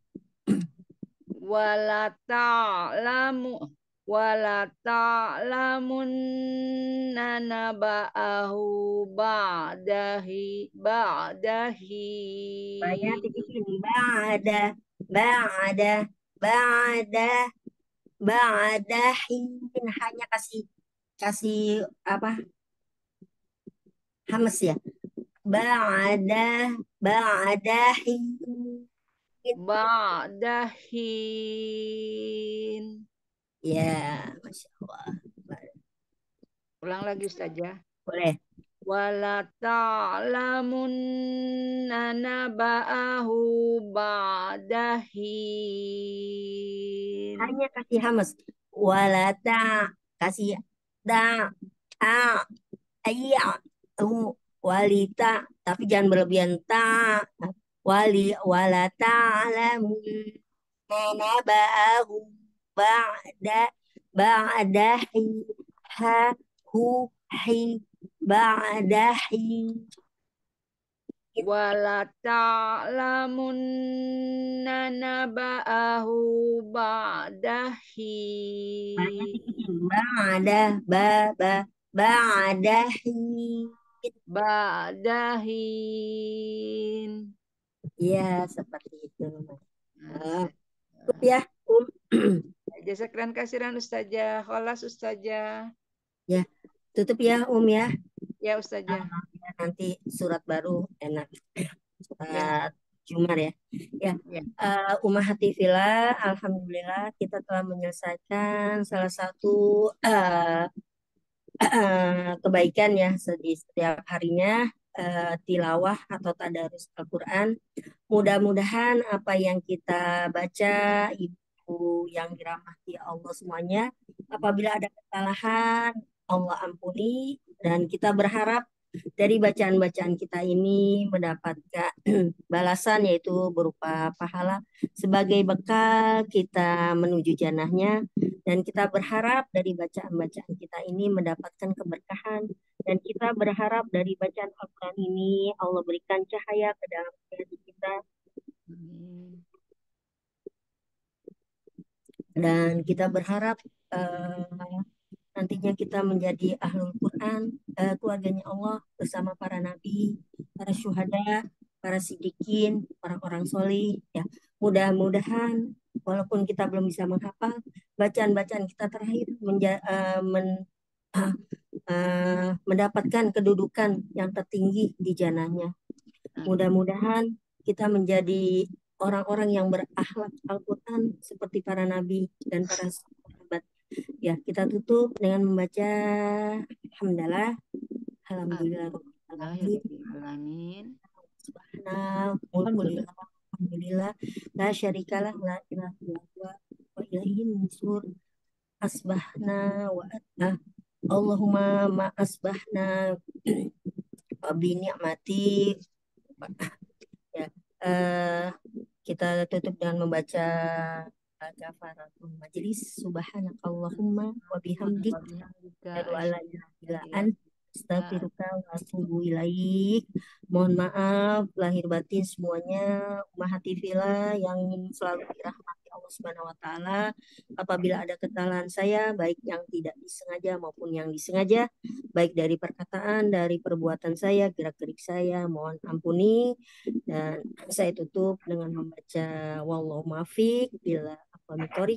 Wala ta'lamu. Wala ta'lamun naba'ahu ba'dahi ba'dahi. Banyak tipisin ba'da ba'da ba'da ba'dahin, hanya kasih kasih apa hamas ya, ba'da ba'dahin. Ba'dahin. Ya, Masya Allah. Ulang lagi Ustazah. Boleh. Wala ta'lamun naba'ahu ba'dahin. Hanya kasih hamas. Wala ta, kasih da, a, ayya, u, walita, tapi jangan berlebihan ta, wali, wala ta'lamun naba'ahu ba'da ba'dahi ha hu hi ba'dahi. Wala ta'lamun naba'ahu ba'dahi. Ba'da ba ba ba'dahi. Ba'dahin. Ya, seperti itu. Nah, cukup ya, Um. Jazakallahu khairan Ustazah. Kholas Ustazah. Ya, tutup ya, Um ya. Ya Ustazah. Nanti surat baru enak. Surat Ya. Jumar ya. Ya, Ya. uh, Ummahati Fillah, alhamdulillah kita telah menyelesaikan salah satu uh, kebaikan ya di setiap harinya, uh, tilawah atau tadarus Al-Quran. Mudah-mudahan apa yang kita baca, Ibu yang dirahmati Allah semuanya, apabila ada kesalahan, Allah ampuni, dan kita berharap dari bacaan-bacaan kita ini mendapatkan balasan, yaitu berupa pahala sebagai bekal kita menuju jannahnya, dan kita berharap dari bacaan-bacaan kita ini mendapatkan keberkahan, dan kita berharap dari bacaan Al-Quran ini Allah berikan cahaya ke dalam hati kita. Dan kita berharap uh, nantinya kita menjadi ahlul Quran, uh, keluarganya Allah bersama para nabi, para syuhada, para sidikin, orang-orang solih. Ya, mudah-mudahan walaupun kita belum bisa menghafal, bacaan-bacaan kita terakhir menja uh, men uh, uh, mendapatkan kedudukan yang tertinggi di jannahnya. Mudah-mudahan kita menjadi orang-orang yang berakhlak Al-Quran seperti para nabi dan para sahabat. Ya, kita tutup dengan membaca Alhamdulillah, Alhamdulillah, Alamin. Subhanallah, mulkulillah, Alhamdulillah, la syarikalah, la ilaha illallah, wa ilaihi nusur, asbahna wa atna, Allahumma ma asbahna wa bi ni'mati. Ya, uh, kita tutup dengan membaca kafaratul majlis. Subhanakallahumma wa bihamdik, asyhadu an la ilaha illa anta, Astaghfiruka wa atubu ilaik. Mohon maaf lahir batin semuanya, ummahati fillah yang selalu dirahmati Allah Subhanahu wa taala. Apabila ada kesalahan saya baik yang tidak disengaja maupun yang disengaja, baik dari perkataan, dari perbuatan saya, gerak-gerik saya, mohon ampuni. Dan saya tutup dengan membaca wallahu muwaffiq bila aqwamit thoriq.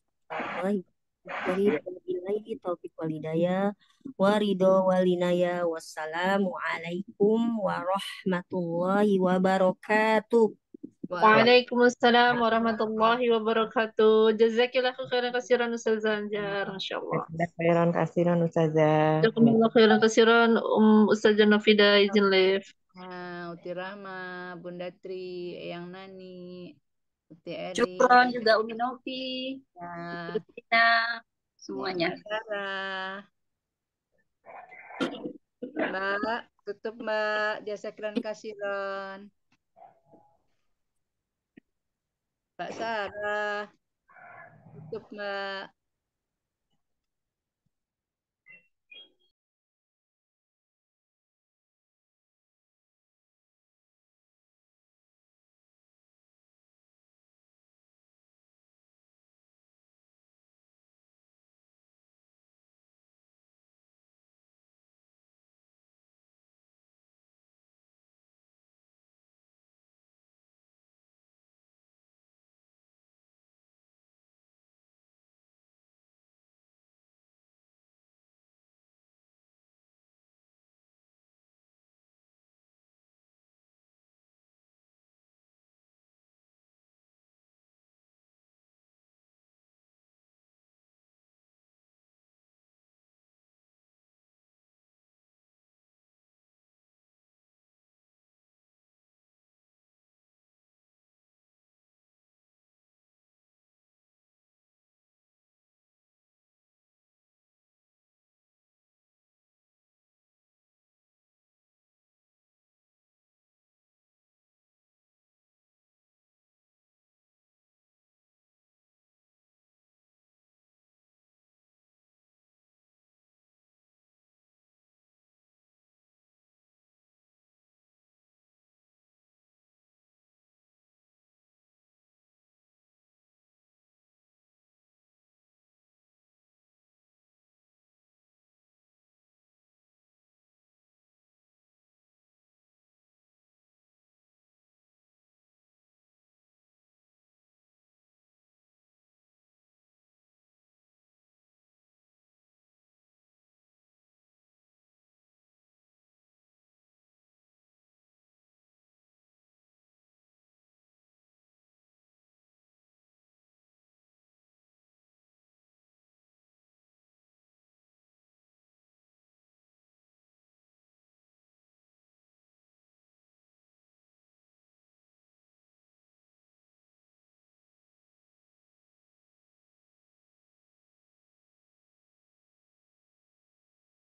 Wabillahi taufiq wal hidayah warido walinaya. Wassalamualaikum warahmatullahi wabarakatuh. Waalaikumsalam warahmatullahi wabarakatuh. Jazakillahu khairan katsiran Ustazah Anjar, masyaallah. Khairan kasiran Ustazah. Jazakumullah khairan katsiran Um Ustazah Nafida izin live. Nah, Uti Rahma, Bunda Tri, Eyang Nani, Uti Eri, Syukron juga Umi Novi, ya, Tina, semuanya. Sarah. Mbak, tutup Mbak, jazakillahu kasiran. Mbak Sarah, tutup Mbak.